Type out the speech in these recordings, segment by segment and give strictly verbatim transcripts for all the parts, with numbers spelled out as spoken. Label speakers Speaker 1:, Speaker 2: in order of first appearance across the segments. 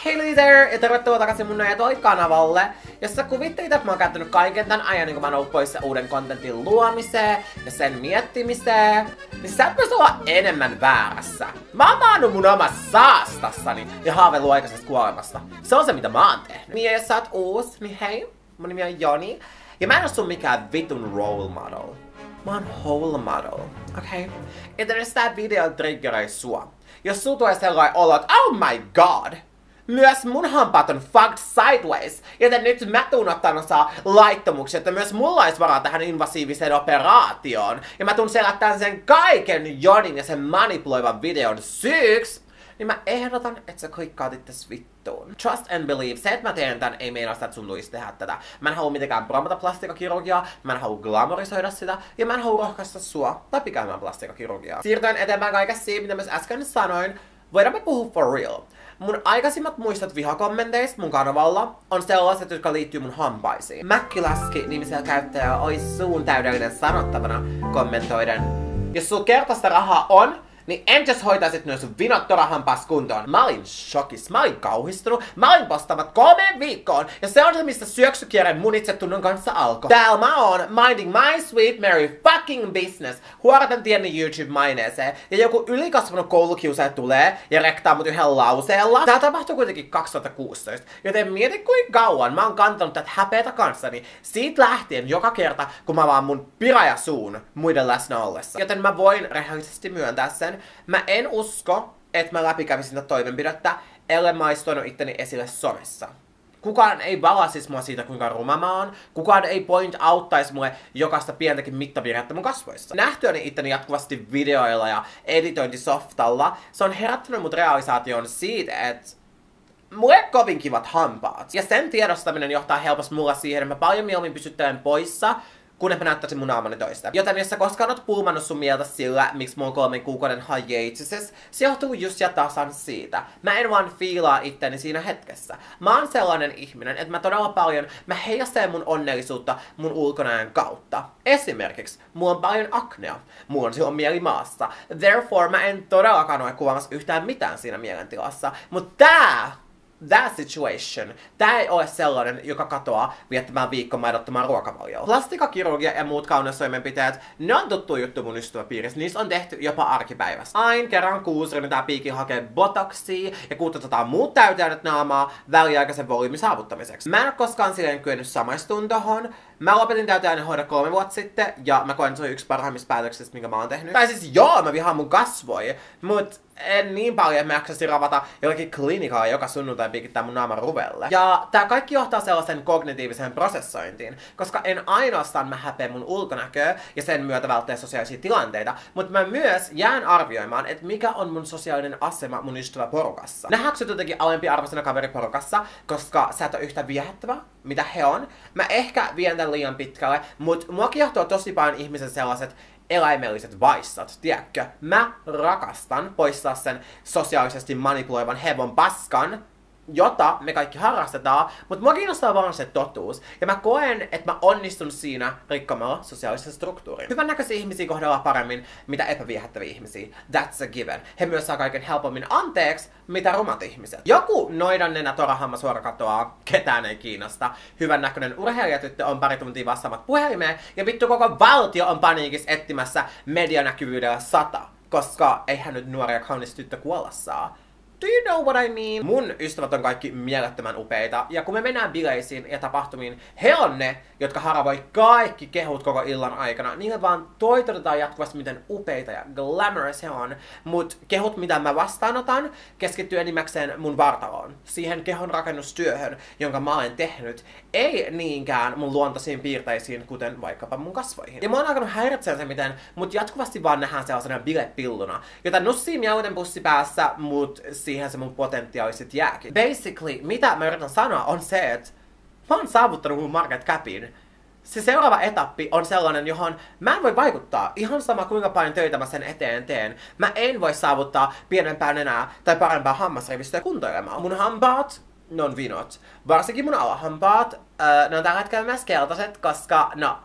Speaker 1: Hei there! Ja tervetuloa takaisin mun Toi-kanavalle, jossa kuvittelit, että mä oon käyttänyt kaiken tän ajan, niin kun mä oon ollut poissa uuden kontentin luomiseen ja sen miettimiseen, niin sä et myös olla enemmän väärässä. Mä oon maannut mun omassa saastassani ja haaveillut aikaisesta kuolemasta. Se on se, mitä mä oon tehnyt. Niin ja jos sä oot uus, niin hei, mun nimi on Joni, ja mä en oo sun mikään vitun role model. Mä oon whole model, okei? Okay? Joten jos tää video triggeröi sua, jos sulla tulee sellainen olo, että oh my god! Myös mun hampaat on fucked sideways, joten nyt mä tuun ottaa osaa laittomuksia, että myös mulla olisi varaa tähän invasiiviseen operaatioon. Ja mä tuun selättämään sen kaiken Jonin ja sen manipuloivan videon syyksi, niin mä ehdotan, että sä klikkaat itses vittuun. Trust and believe. Se, että mä teen tän, ei meinaa sitä, että sun tulisi tehdä tätä. Mä en halua mitenkään promota plastiikkakirurgiaa, mä en halua glamorisoida sitä, ja mä en halua rohkaista sua läpi käymään plastiikkakirurgiaa. Siirtyen eteenpäin kaikessa siitä, mitä myös äsken sanoin, voidaan me puhua for real. Mun aikaisimmat muistot vihakommenteista mun kanavalla on sellaiset, jotka liittyy mun hampaisiin. Mäkkilaski-nimisellä käyttäjällä olisi suun täydellinen sanottavana kommentoiden. Jos sulla kertaista rahaa on, niin entäs hoitaisit noin sun vinottorahampas kuntoon? Mä olin shokis, mä olin kauhistunut, mä olin postaamat kolmeen viikkoon, ja se on se, mistä syöksykierre mun itsetunnon kanssa alkoi. Täällä mä oon minding my sweet Mary fucking business, huoratan tieni YouTube-maineeseen, ja joku ylikasvanut koulukiusaaja tulee ja rektaa mut yhden lauseella. Tää tapahtui kuitenkin kaksituhattakuusitoista, joten mieti kuinka kauan mä oon kantanut tätä häpeätä kanssani siitä lähtien joka kerta, kun mä vaan mun piraja suun muiden läsnä ollessa. Joten mä voin rehellisesti myöntää sen. Mä en usko, että mä läpikävisin tätä toimenpidettä, ellei mä ois tuonut itteni esille somessa. Kukaan ei valasis mua siitä, kuinka ruma mä oon. Kukaan ei point outtais mulle jokaista pientäkin mittavirhettä mun kasvoissa. Nähtyäni itteni jatkuvasti videoilla ja editointisoftalla, se on herättänyt mut realisaation siitä, että mulle ei kovin kivat hampaat. Ja sen tiedostaminen johtaa helposti mulla siihen, että mä paljon mieluummin pysyttelen poissa, kun mä näyttäisin mun naamani toista. Joten jos sä koskaan oot pulmannut sun mieltä sillä, miksi mulla on kolmen kuukauden hiatus, se johtuu just ja tasan siitä. Mä en vaan fiilaa itteni siinä hetkessä. Mä oon sellainen ihminen, että mä todella paljon, mä heijastelen mun onnellisuutta mun ulkonäön kautta. Esimerkiksi, mulla on paljon aknea. Mulla on silloin mieli maassa. Therefore, mä en todellakaan ole kuvaamassa yhtään mitään siinä mielentilassa. Mut tää That situation. Tää ei ole sellainen, joka katoaa viettämään viikko maidottomaan ruokavalioon. Plastikakirurgia ja muut kauneustoimenpiteet, ne on tuttu juttu mun ystäväpiirissä. Niissä on tehty jopa arkipäivässä. Aina kerran kuusi ryhdytään piikin hakee botoxia ja kuutetaan muut täytäydet naamaa väliaikaisen volyymin saavuttamiseksi. Mä en ole koskaan silleen kyennyt samaistuun tohon. Mä lopetin täytäinen hoida kolme vuotta sitten, ja mä koen, että se on yksi parhaimmista päätöksistä, minkä mä oon tehnyt. Tai siis joo, mä vihaan mun kasvoja, mut en niin paljon, että mä jaksasin ravata jollakin klinikalla joka sunnuntai piikittää mun naaman ruvelle. Ja tää kaikki johtaa sellaisen kognitiiviseen prosessointiin, koska en ainoastaan mä häpeä mun ulkonäköä ja sen myötä välttää sosiaalisia tilanteita, mutta mä myös jään arvioimaan, että mikä on mun sosiaalinen asema mun ystäväporukassa. Nähdäänkö sut jotenkin alempi arvoisena kaveriporukassa, koska sä et ole yhtä viehättävä, mitä he on. Mä ehkä vien tän liian pitkälle, mut mua kiehtoo tosi paljon ihmisen sellaiset eläimelliset vaissat, tiedätkö? Mä rakastan poistaa sen sosiaalisesti manipuloivan hevon paskan, jota me kaikki harrastetaan, mutta mua kiinnostaa vaan se totuus. Ja mä koen, että mä onnistun siinä rikkomalla sosiaalisen struktuurin. Hyvän näköisiä ihmisiä kohdellaan paremmin, mitä epäviehättäviä ihmisiä. That's a given. He myös saa kaiken helpommin anteeksi, mitä rumat ihmiset. Joku noidan nenä torahamma suora katoaa, ketään ei kiinnosta. Hyvän näköinen urheilijatyttö on pari tuntia vastaamat puhelimeen, ja vittu koko valtio on paniikissa etsimässä medianäkyvyydellä sata. Koska eihän nyt nuori ja kaunis tyttö kuolla saa. Do you know what I mean? Mun ystävät on kaikki mielettömän upeita, ja kun me mennään bileisiin ja tapahtumiin, he on ne, jotka haravoi kaikki kehut koko illan aikana. Niille vaan toitotetaan jatkuvasti, miten upeita ja glamorous he on. Mut kehut, mitä mä vastaanotan, keskittyy enimmäkseen mun vartaloon. Siihen kehon rakennustyöhön, jonka mä olen tehnyt, ei niinkään mun luontaisiin piirteisiin, kuten vaikkapa mun kasvoihin. Ja mä oon alkanut häiritseä se, miten mut jatkuvasti vaan nähdään sellaisena bilepilluna, jota nussii mieluiten pussi päässä, mut siihen se mun potentiaali sit jääkin. Basically, mitä mä yritän sanoa on se, että mä oon saavuttanut mun market capin. Se seuraava etappi on sellainen, johon mä en voi vaikuttaa. Ihan sama kuinka paljon töitä mä sen eteen teen. Mä en voi saavuttaa pienempää nenää tai parempaa hammasrivistöä kuntoilemaan. Mun hampaat, ne on vinot. Varsinkin mun alahampaat, äh, ne on tällä hetkellä myös keltaiset, koska no,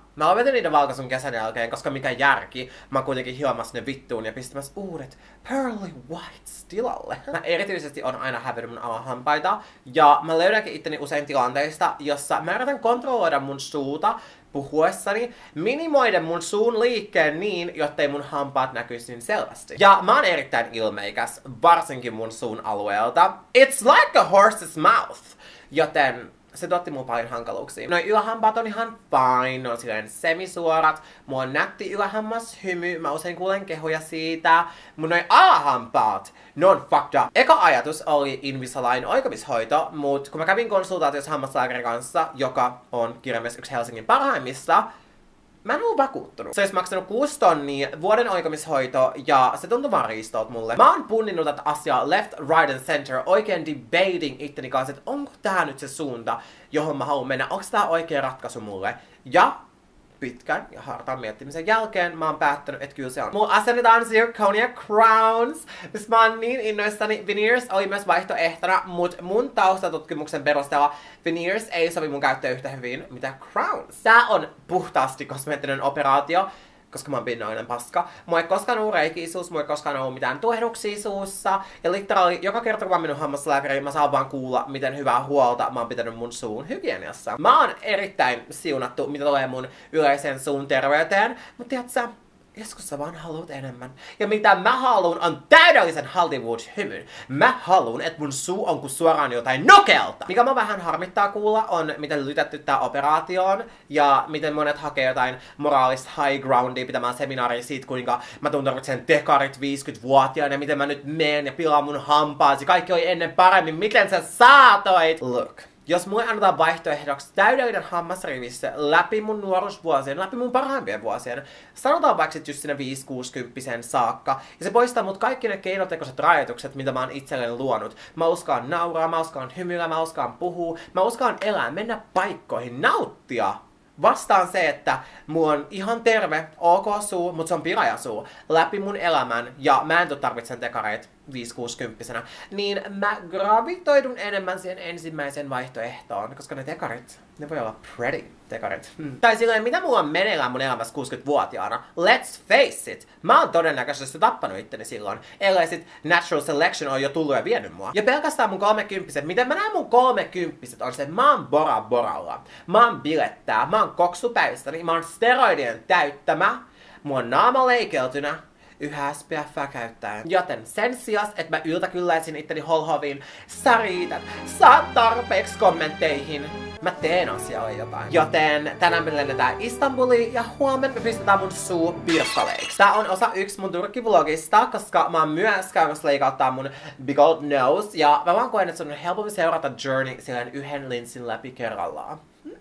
Speaker 1: mä lopetin niiden valkaisun kesän jälkeen, koska mikä järki. Mä oon kuitenkin hiomassa ne vittuun ja pistämässä uudet Pearly Whites tilalle. Mä erityisesti on aina hävennyt mun alahampaita. Ja mä löydänkin itteni usein tilanteista, jossa mä yritän kontrolloida mun suuta puhuessani, minimoiden mun suun liikkeen niin, jottei mun hampaat näkyisi niin selvästi. Ja mä oon erittäin ilmeikäs, varsinkin mun suun alueelta. It's like a horse's mouth! Joten se tuotti mulle paljon hankaluuksia. Noi ylähampaat on ihan fine, ne on silleen semisuorat. Mulla on nätti ylähammas hymy, mä usein kuulen kehuja siitä. Mun noi alahampaat, ne on fucked up. Eka ajatus oli Invisalign oikomishoito, mut kun mä kävin konsultaatiossa hammaslääkärin kanssa, joka on kirjaimellisesti yksi Helsingin parhaimmista, mä en ollut vakuuttunut. Se olisi maksanut kuusi tonnia, vuoden oikomishoito, ja se tuntui vaan riistolta mulle. Mä oon punninnut tätä asiaa left, right and center, oikein debating itteni kanssa, että onko tää nyt se suunta, johon mä haluan mennä, onko tää oikea ratkaisu mulle. Ja pitkän ja hartaan miettimisen jälkeen mä oon päättänyt, että kyllä se on. Mulla asennetaan Zirconia Crowns, missä mä oon niin innoissani. Veneers oli myös vaihtoehtona, mut mun taustatutkimuksen perusteella veneers ei sovi mun käyttöön yhtä hyvin mitä crowns. Tää on puhtaasti kosmeettinen operaatio, koska mä oon pinnoinen paska. Mua ei koskaan ollut reikiä suussa, mua ei koskaan ollut mitään tuohduksia suussa. Ja literaali, joka kerta kun mä oon mennyt hammaslääkäriin, mä saan vaan kuulla, miten hyvää huolta mä oon pitänyt mun suun hygieniassa. Mä oon erittäin siunattu, mitä tulee mun yleiseen suun terveyteen. Mut tiiätsä, joskus sä vaan haluut enemmän. Ja mitä mä haluun on täydellisen Hollywood-hymyn. Mä haluun, että mun suu on kuin suoraan jotain nokelta. Mikä mä vähän harmittaa kuulla on, miten lytetty tää operaatio on. Ja miten monet hakee jotain moraalista high groundia pitämään seminaaria siitä, kuinka mä tuun tarvitsen dekarit viisikymmentävuotiaana. Ja miten mä nyt meen ja pilaan mun hampaasi. Kaikki oli ennen paremmin. Miten sä saatoit? Look. Jos mulle annetaan vaihtoehdoksi täydellinen hammasrivissä läpi mun nuoruusvuosien, läpi mun parhaimpien vuosien, sanotaan vaikka sit just sinne viisi kuusikymppisen saakka, ja se poistaa mut kaikki ne keinotekoiset rajoitukset, mitä mä oon itselleni luonut. Mä uskaan nauraa, mä uskaan hymyillä, mä uskaan puhua, mä uskaan elää, mennä paikkoihin, nauttia. Vastaan se, että mulla on ihan terve, ok suu, mutta se on pirajasuu, läpi mun elämän, ja mä en tuu tarvitsen tekareita viisi kuusikymppisenä, niin mä gravitoidun enemmän siihen ensimmäiseen vaihtoehtoon, koska ne tekarit, ne voi olla pretty tekarit. Hmm. Tai silleen, mitä mulla on meneillään mun elämässä kuusikymmentävuotiaana? Let's face it! Mä oon todennäköisesti tappanut itteni silloin, ellei sit natural selection on jo tullut ja vienyt mua. Ja pelkästään mun kolmekymppiset, miten mä näen mun kolmekymppiset on se, että mä oon Bora Boralla, mä oon bilettää, mä oon koksupäistäni, mä oon steroidien täyttämä, mä oon naama leikeltynä, yhä S P F:ää käyttäen. Joten sen sijaan, että mä yltäkylläisin itteni holhoviin, sä riität, saat tarpeeksi kommentteihin, mä teen asialle jotain. Joten tänään me lennetään Istanbuliin ja huomenna me pistetään mun suu pirstaleiksi. Tää on osa yksi mun Turkki-vlogista, koska mä oon myös käymässä leikauttaa mun big old nose. Ja mä vaan koen, että se on helpompi seurata journey silleen yhden linssin läpi kerrallaan. Hmm?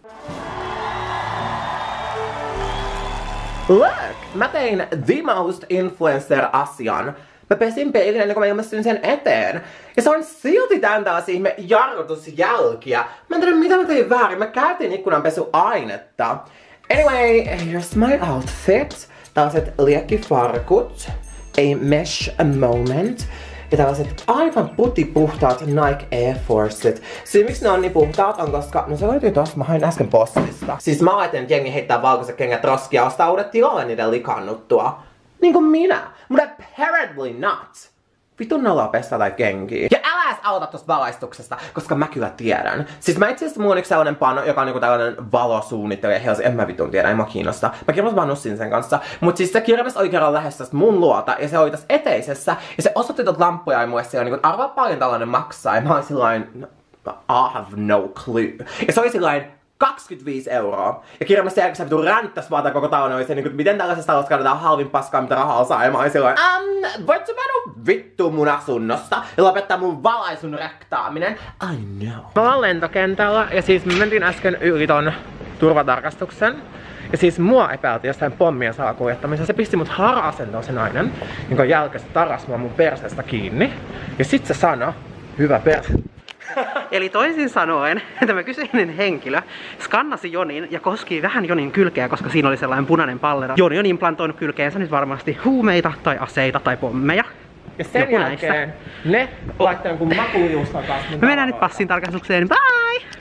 Speaker 1: Look! Mä tein the most influencer-asian. Mä pesin peilin ennen kuin mä ilmestyin sen eteen. Ja se on silti tän tällaisia ihme jarrutusjälkiä. Mä en tiedä mitä mä tein väärin. Mä käytin ikkunanpesuainetta. Anyway, here's my outfit. Tällaiset liekkifarkut. A mesh moment. Ja tällaiset aivan putipuhtaat Nike Air Forcet. Syy miksi ne on niin puhtaat on koska, no se löytyy tosta, mä hain äsken postista. Siis mä ajattelin, että jengi heittää valkoiset kengät roskia ja ostaa uudet tilalle niiden likannuttua. Niin kuin minä. Mutta apparently not. Vitun nollaa pestä tai kenkiä. Ja älä edes aloita tosta valaistuksesta, koska mä kyllä tiedän. Siis mä itse asiassa mulla on yksi sellainen pano, joka on niinku tällainen valosuunnittelija Helsi. En mä vitun tiedä, ei mä kiinnosta. Mä kirjoitin vaan Nussin sen kanssa. Mut siis se kirjoitus oli kerran lähes tästä mun luota ja se oli tässä eteisessä. Ja se osoitti tot lamppuja ja mulle siellä niinku, arvaa paljon tällainen maksaa. Ja mä olin sillain, I have no clue. Ja se oli sillain kaksikymmentäviisi euroa. Ja kirjamassa jälkeen se vitun ränttäs vaan koko talon oli se, niin kuin, miten tällaisessa talossa katsotaan halvin paskaa, mitä rahaa saa. Ja mä olin silloin, um, voit sä mennä vittuun mun asunnosta ja lopettaa mun valaisun rektaaminen? I know. Me ollaan lentokentällä ja siis me mentiin äsken yli ton turvatarkastuksen. Ja siis mua epäiltiin jostain pommien salakuljettamisessa. Se pisti mut hara-asentoon se nainen, jonka jälkeen se taras mua mun perseestä kiinni. Ja sit se sanoi, hyvä perse.
Speaker 2: Eli toisin sanoen, tämä kyseinen henkilö skannasi Jonin ja koski vähän Jonin kylkeä, koska siinä oli sellainen punainen pallera. Joni on implantoinut kylkeensä nyt varmasti huumeita tai aseita tai pommeja.
Speaker 1: Ja sen jälkeen ne laittaa jonkun makuujuuston kanssa.
Speaker 2: Me mennään nyt passin tarkastukseen. Bye!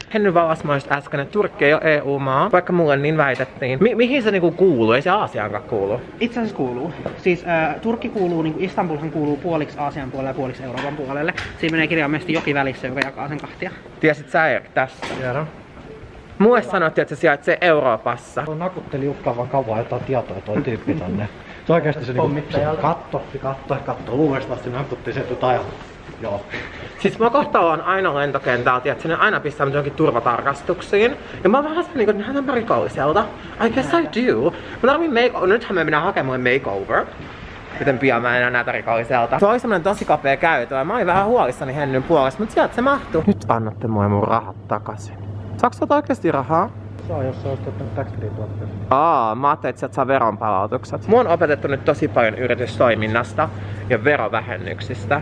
Speaker 1: Henny valasi just äsken, että Turkki ei ole E U-maa, vaikka mulle niin väitettiin. Mi mihin se niinku kuuluu? Ei se Aasiaankaan kuulu.
Speaker 2: Itse asiassa kuuluu. Siis äh, Turkki kuuluu, niin Istanbulhan kuuluu puoliksi Aasian puolelle ja puoliksi Euroopan puolelle. Siinä menee kirjaimellisesti joki välissä, joka jakaa sen kahtia.
Speaker 1: Tiesit sä Erik tästä? Tiedän. Mulle sanottiin, että se sijaitsee Euroopassa.
Speaker 3: Mä nakutteli Jukkaan vaan kauan jotain tietoa toi tyyppi tänne. Se oikeesti se niinku katto, se katto, katto luuvesta, se nakutti se jotain. Joo.
Speaker 1: Siis mä kohta on aina lentokentältä, että sinne aina pistää mut johonkin turvatarkastuksiin. Ja mä oon vähän sellainen, että nähdään rikolliselta. I guess I do. Mä tarvin make Nythän me mennään hakemaan makeover. Joten pian mä en enää näytä rikolliselta. Se oli semmonen tosi kapea käytö ja mä olin vähän huolissani Hennyn puolesta, mutta sieltä se mahtuu. Nyt annatte mulle mun rahat takaisin. Saaks sä oikeesti rahaa?
Speaker 3: Saa, jos sä ostat nyt tax-free-tuotteet.
Speaker 1: Aa, mä ajattelin, että sieltä saa veronpalautukset. Mua on opetettu nyt tosi paljon yritystoiminnasta ja verovähennyksistä.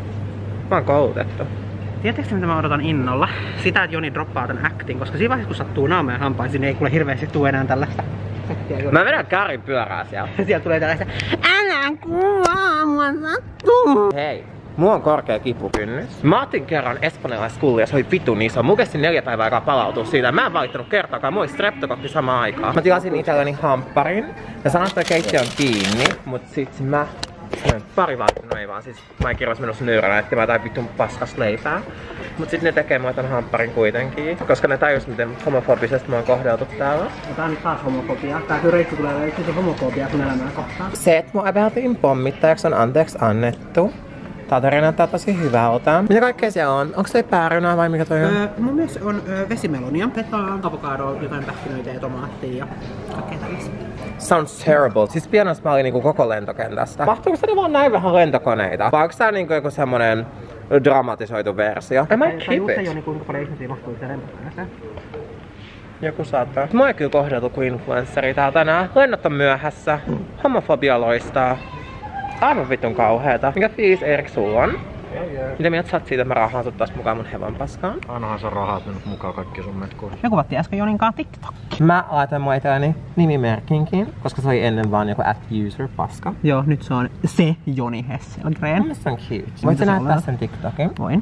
Speaker 1: Mä oon koulutettu.
Speaker 2: Tiedättekö mitä mä odotan innolla? Sitä, että Joni droppaa tän acting, koska siinä vaiheessa kun sattuu naameen hampaisiin, niin ei kuule hirveästi tuu enää tällaista.
Speaker 1: Mä vedän Karin pyörää siellä.
Speaker 2: Sieltä tulee tällaista älä kuvaa, mua sattuu.
Speaker 1: Hei, mulla on korkea kipukynnys. Mä otin kerran espanjalaiskullia ja se oli vitun iso. Mun kesti neljä päivää aikaa palautua siitä. Mä en valittanut kertaakaan, mulla oli streptokokki samaan aikaan. Mä tilasin itselleni hampparin ja sanoin, että keittiö on kiinni, mut sit mä pari vaattia, no ei vaan siis mä en kirjois menossa nöyränä, että mä jotain vitun paskas leipää. Mut sit ne tekee mua tän hampparin kuitenkin, koska ne tajus miten homofobisesti mä oon kohdeltu täällä.
Speaker 2: No tää on nyt taas homofobia. Tää kyllä reissu tulee yksi homofobia kun elämää kohtaan.
Speaker 1: Se, että mua epäiltiin pommittajaksi on anteeksi annettu. Tää tarina näyttää tosi hyvältä. Mitä kaikkea siellä on? Onko se päärynää vai mikä toi on?
Speaker 2: Öö, mun mielestä on öö, vesimelonia, petaa, avokadoa, jotain pähkinöitä ja tomaattia ja kaikkea tällaista.
Speaker 1: Sounds terrible. Siis pienossa mä olin niinku koko lentokentästä. Mahtuuko se vaan näin vähän lentokoneita? Vai onko tää niinku joku semmonen dramatisoitu versio? Am I keep it?
Speaker 2: Joni, kuinka paljon ihmisiä mahtuu sitä lentokoneeseen?
Speaker 1: Joku saattaa. Mä oon kyllä kohdeltu kuin influenssari täällä tänään. Lennot on myöhässä. Homofobia loistaa. Aivan vitun kauheeta. Mikä fiilis Erik sulla on? Mitä mieltä sä oot siitä, että mä rahaan sut taas mukaan mun hevon paskaan?
Speaker 3: Ainahan sä rahat mennyt mukaan kaikki sun metkuun.
Speaker 2: Me kuvattiin äsken Joninkaan TikTok.
Speaker 1: Mä laitan mun itselleni nimimerkinkin, koska se oli ennen vaan joku at user paska.
Speaker 2: Joo, nyt se on se Joni Hesselgren.
Speaker 1: Mun mielestä on cute. Voit sä näyttää sen TikTokin?
Speaker 2: Voin.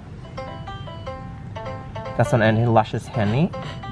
Speaker 1: Tässä on ensin Luscious Henny.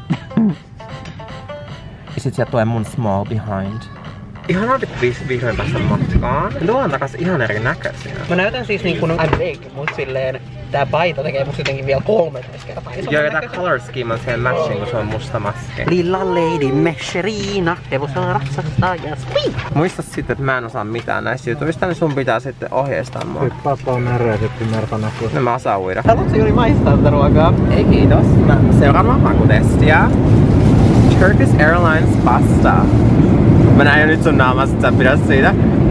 Speaker 1: Ja sit sieltä tulee mun Small Behind. Ihanaa vihdoin päästä matkaan. Tuo on takas ihan eri näköisiä.
Speaker 2: Mä näytän siis niin kuin I'm big, mut silleen tää paita tekee musta jotenkin vielä kolmetoista kertaa isomman.
Speaker 1: Joo, ja tää color scheme on siihen matching, kun se on musta maski.
Speaker 2: Lilla Lady Mesherina, hevosella ratsastaa ja spii!
Speaker 1: Muista sitten, että mä en osaa mitään näistä jutuista, niin sun pitää sitten ohjeistaa mua.
Speaker 3: Hyppää tuon mereen ja sitten mertanakuun.
Speaker 1: No mä osaan uida.
Speaker 2: Haluatko Joni maistaa tätä ruokaa?
Speaker 1: Ei kiitos. Mä seuraavaan makutestiä. Turkish Airlines pasta. Mä näin jo nyt sun naamassa, että sä pidät siitä.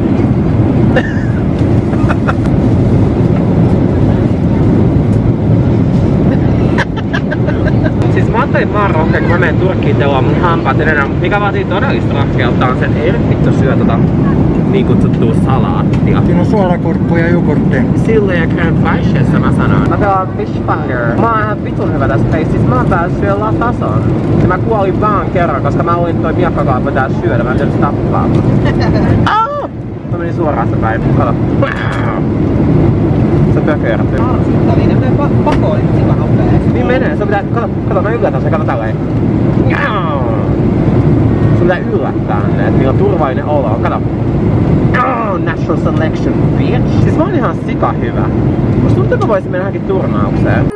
Speaker 1: Siis mä ajattelin vaan rohkea, kun mä menen Turkkiin teloa mun hampaat enää, mutta mikä vaatii todellista rohkeutta on se, että ei nyt vittu syö tota niin kutsuttua salaattia.
Speaker 3: Siinä on suolakurkku ja jogurtti.
Speaker 1: Sille ja crème fraîchessa mä sanoin. Mä pelaan fishfinger. Mä oon ihan vitun hyvä tässä peississä. Mä oon päässyt syöllä tason. Ja mä kuolin vaan kerran, koska mä olin toi miakkakaappa tää syödä. Mä en tiedä tappaa. Au! Mä menin suoraan sitä päin. Kato. Se pököörtyy.
Speaker 2: Arsittavia, ne menee pakoon sillä nopeasti.
Speaker 1: Niin menee. Se pitää, kato, kato mä yllätän se, kato tälleen. Se pitää yllättää ne, että niillä on turvallinen olo. Kato. Oh, natural selection, bitch! Siis mä oon ihan sika hyvä. Musta tuntuu, että mä voisin mennä johonkin turnaukseen.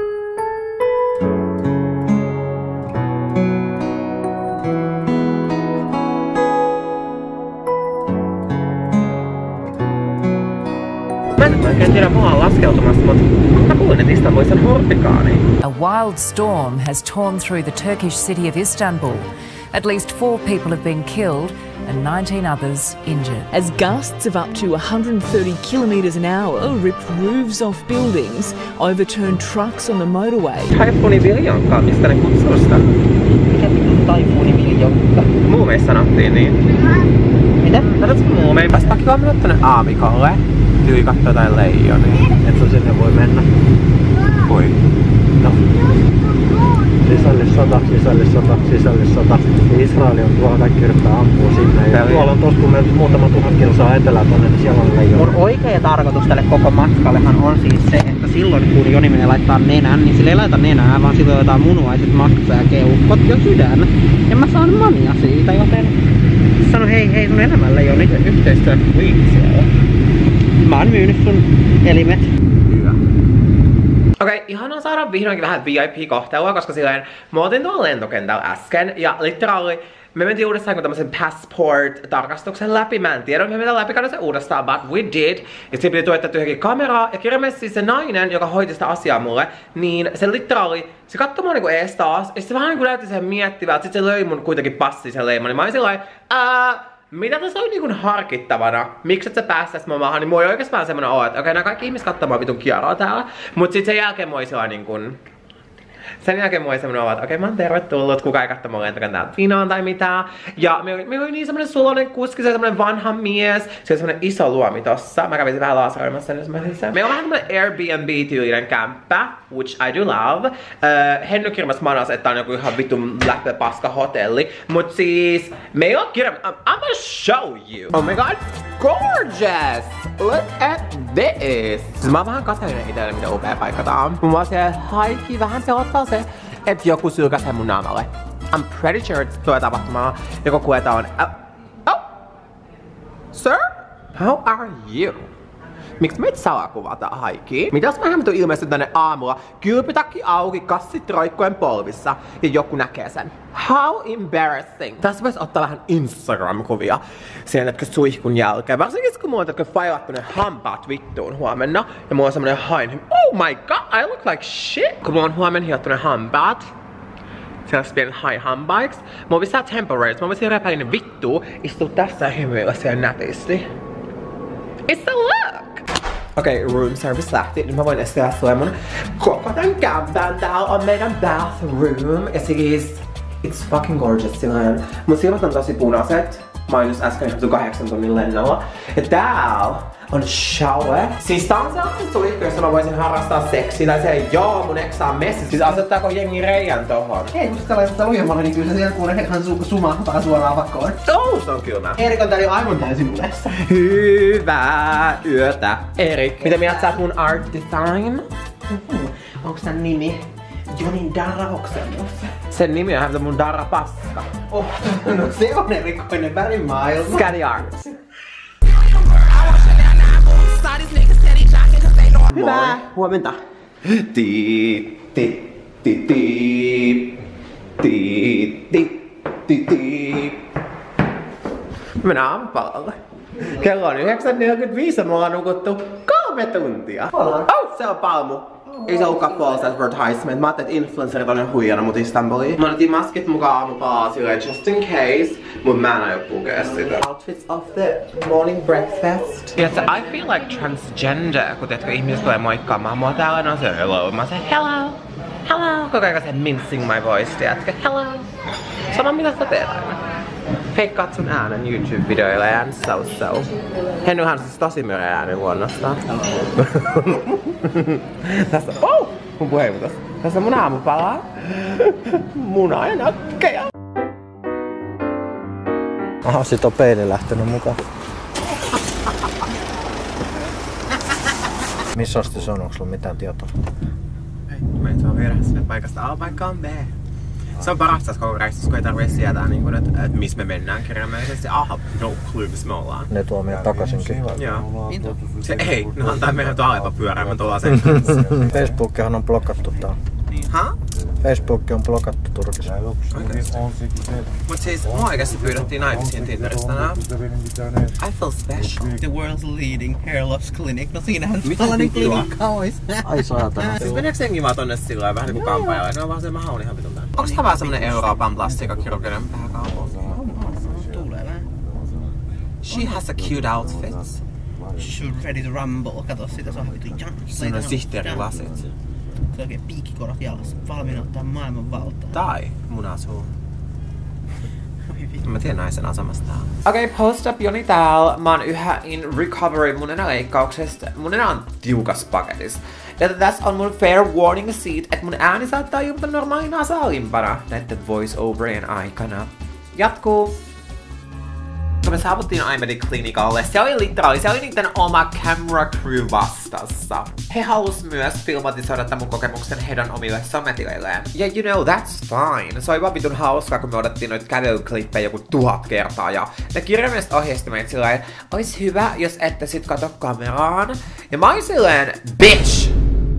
Speaker 1: Mä en oikein tiedä mua laskeutumasta, mutta mä kuulin, että Istanbulissa on hurrikaani.
Speaker 4: A wild storm has torn through the Turkish city of Istanbul. At least four people have been killed and nineteen others injured.
Speaker 5: As gusts of up to one hundred thirty kilometres an hour ripped roofs off buildings, overturned trucks on the motorway.
Speaker 1: Taifuni Viljonkka, mistä ne kutsuu sitä?
Speaker 2: Mikä vitun Taifuni Viljonkka?
Speaker 1: Muumeissa sanottiin niin.
Speaker 2: Mitä?
Speaker 1: Katsotko muumein? Päästä pakki vaan mennä tonne aavikolle. Tyyli kattoo jotain leijonia.
Speaker 3: Et sun sinne voi mennä.
Speaker 1: Voi.
Speaker 3: No. Sisällissota, sisällissota, sisällissota. Israeli on tuolla, kaikki yrittää ampua sinne. Ja tuolla on tos, kun me muutama tuhat kilsaa etelää tonne, niin siellä on leijona.
Speaker 2: Mun oikea tarkoitus tälle koko matkallehan on siis se, että silloin, kun Joni menee laittaa nenän, niin sillä ei laita nenää, vaan silloin jotain munuaiset, maksa ja keuhkot ja sydän. Ja mä saan mania siitä, joten sano hei hei sun elämälle, Joni.
Speaker 1: Yhteistyö Queensia.
Speaker 2: Mä oon myynyt sun elimet.
Speaker 1: Hyvä. Okei, okay, ihanaa saada vihdoinkin vähän V I P-kohtelua, koska silleen mä otin tuolla lentokentällä äsken ja literaali me mentiin uudestaan kun tämmösen passport-tarkastuksen läpi. Mä en tiedä, me mentiin läpi käydä se uudestaan, but we did. Ja sitten piti tuottaa johonkin kameraa. Ja kirjaimellisesti se nainen, joka hoiti sitä asiaa mulle, niin se literaali, se katsoi mua niinku ees taas. Ja se vähän niinku näytti sen miettivältä. Sitten se löi mun kuitenkin passi sen leiman. Niin mä olin sillain, ää, mitä tässä oli niinku harkittavana? Miksi et sä päästäis mua maahan? Niin mua ei oikeastaan semmonen oo, että okei, okay, nää kaikki ihmiset kattoo mua vitun kieroa täällä. Mut sit sen jälkeen mua ei sillain niinkun... Sen jälkeen mua ei semmonen olla, että okei, okay, mä oon tervetullut, kukaan ei katso mua lentokentältä Finaan tai mitään. Ja me, me oli niin semmonen sulonen kuski, se oli semmonen vanha mies. Se oli semmonen iso luomi tossa. Mä kävin vähän laasaroimassa jos mä sen. Me on vähän semmonen Airbnb-tyylinen kämppä, which I do love. Uh, Henny kirmas manas, että on joku ihan vitun läppä paska hotelli. Mut siis, me ei oo kirjama... I'm, I'm gonna show you. Oh my god, gorgeous! Look at this! Siis mä oon vähän katsellinen itelle, mitä upea paikka tää on. Mun vaan siellä haikki vähän pelottaa se, että joku sylkäsee mun naamalle. I'm pretty sure, että tuo tapahtumaa joko kueta on... Oh. Oh! Sir? How are you? Miksi meitä salakuvataan haikki? Mitäs mä hämmätyn ilmeisesti tänne aamulla? Kylpytakki auki, kassit roikkojen polvissa ja joku näkee sen. How embarrassing! Tässä voisi ottaa vähän Instagram-kuvia siinä nätkö suihkun jälkeen. Varsinkin kun mulla on tätkö failattu ne hampaat vittuun huomenna. Ja mulla on semmonen hain. Oh my god, I look like shit! Kun mulla on huomenna hiottu ne hampaat. Sellaiset pienet hai-hampaiksi. Mulla pistää temporaries. Mä voisin repäillä ne vittuun. Istuu tässä ja hymyillä siellä nätisti. It's the look! Okei, okay, room service lähti. Nyt mä voin esitellä sulle mun koko tän kämpän. Täällä on meidän bathroom. Ja siis, it's fucking gorgeous silloin. Mun silmät on tosi punaiset. Mä oon just äsken ihan kahdeksan tunnin lennolla. Ja täällä on shower. Siis tää on sellainen suihku, jossa mä voisin harrastaa seksiä. Tai se, joo, mun ex on messissä. Siis asettaako jengi reijän tohon?
Speaker 2: Ei, kun sitä laittaa lujemmalla, niin kyllä se siellä kuulee, että hän su sumahtaa suoraan vakkoon.
Speaker 1: Oh, se on kylmä.
Speaker 2: Erik on täällä aivan täysin unessa.
Speaker 1: Hyvää yötä, Erik. Mitä mieltä sä oot mun art design?
Speaker 2: Mm-hmm. Onks tän nimi Jonin Darra-okselmus?
Speaker 1: Sen nimi on mun Darra Paska.
Speaker 2: Oh, no se on erikoinen värimaailma.
Speaker 1: Scatty Art.
Speaker 2: Hyvää huomenta.
Speaker 1: Tiip, tiip, tiip, tiip, tiip, tiip, tiip, tiip. Mennään aamupalalle. Kello on yhdeksän neljäkymmentäviisi ja me ollaan nukuttu kolme tuntia.
Speaker 2: Ollaan.
Speaker 1: Oh, se on Palmu. Ei se olekaan false advertisement. Mä ajattelin, että influencerit on ihan huijana mut Istanbuliin. Mä otin maskit mukaan aamupalaa silleen just in case. Mut mä en aio pukea sitä. Outfits of the morning breakfast. Yes, I feel like transgender, kun teetkö ihmiset tulee moikkaamaan mua täällä. No se hello. Mä sanon hello. Hello. Koko ajan se mincing my voice, tiedätkö? Hello. Sano mitä sä teet aina. Feikkaat sun äänen YouTube-videoilla ja so so. Hennyhän on siis tosi myö ääni luonnostaan. Tässä on, oh! Mun puheenvuotos. Tässä on mun aamupalaa. Muna ja nakkeja.
Speaker 3: Aha, sit on peili lähtenyt mukaan. Missä asti se on? Onks sulla mitään tietoa?
Speaker 1: Ei, mä en saa viedä sinne paikasta A paikkaan B. Se on paras tässä koko reissussa, kun ei tarvitse sietää, niin että et missä me mennään kirjaimellisesti. Aha, no clue, missä me ollaan.
Speaker 3: Ne tuo meidät takaisinkin.
Speaker 1: Joo. Se ei, ne antaa meidän tuo Alepa pyöräämään tuolla sen.
Speaker 3: Facebookkihan on blokattu täällä.
Speaker 1: Ha?
Speaker 3: Facebook on blokattu Turkissa.
Speaker 1: Mut siis mua oikeesti pyydettiin naimisiin Tinderissä tänään. I feel special.
Speaker 2: The world's leading hair loss clinic. No siinähän
Speaker 1: mitä vittua?
Speaker 2: Ois.
Speaker 3: Ai saatana.
Speaker 1: Siis meneekö jengi vaan tonne silloin vähän niinku kampaajalle? Ne on vaan se, mä haun ihan vitun tän. Onks tää vaan semmonen Euroopan plastiikkakirurginen pääkaupunki?
Speaker 2: Tuulee vähän.
Speaker 1: She has a cute outfit.
Speaker 2: She's ready to rumble. Kato sitä, se on vittu jans.
Speaker 1: Siinä on sihteerilasit.
Speaker 2: Se on oikein piikkikorot jalassa. Valmiina ottaa maailman valtaa.
Speaker 1: Tai munasuu. Mä tiedän naisen asemasta. Okei, okay, post up Joni täällä. Mä oon yhä in recovery mun nenäleikkauksesta. Mun nenä on tiukas paketis. Ja tässä on mun fair warning siitä, että mun ääni saattaa jumpata normaalina saalimpana näitten voice overien aikana. Jatkuu! koska me saavuttiin Aimedin klinikalle, se oli literaali, se oli niiden oma camera crew vastassa. He halus myös filmatisoida tämän mun kokemuksen heidän omille sometileilleen. Ja you know, that's fine. Se oli vaan vitun hauskaa, kun me odottiin noita kävelyklippejä joku tuhat kertaa. Ja ne kirjaimellisesti ohjeisti meitä silleen, ois hyvä, jos ette sit kato kameraan. Ja mä olin silleen, bitch!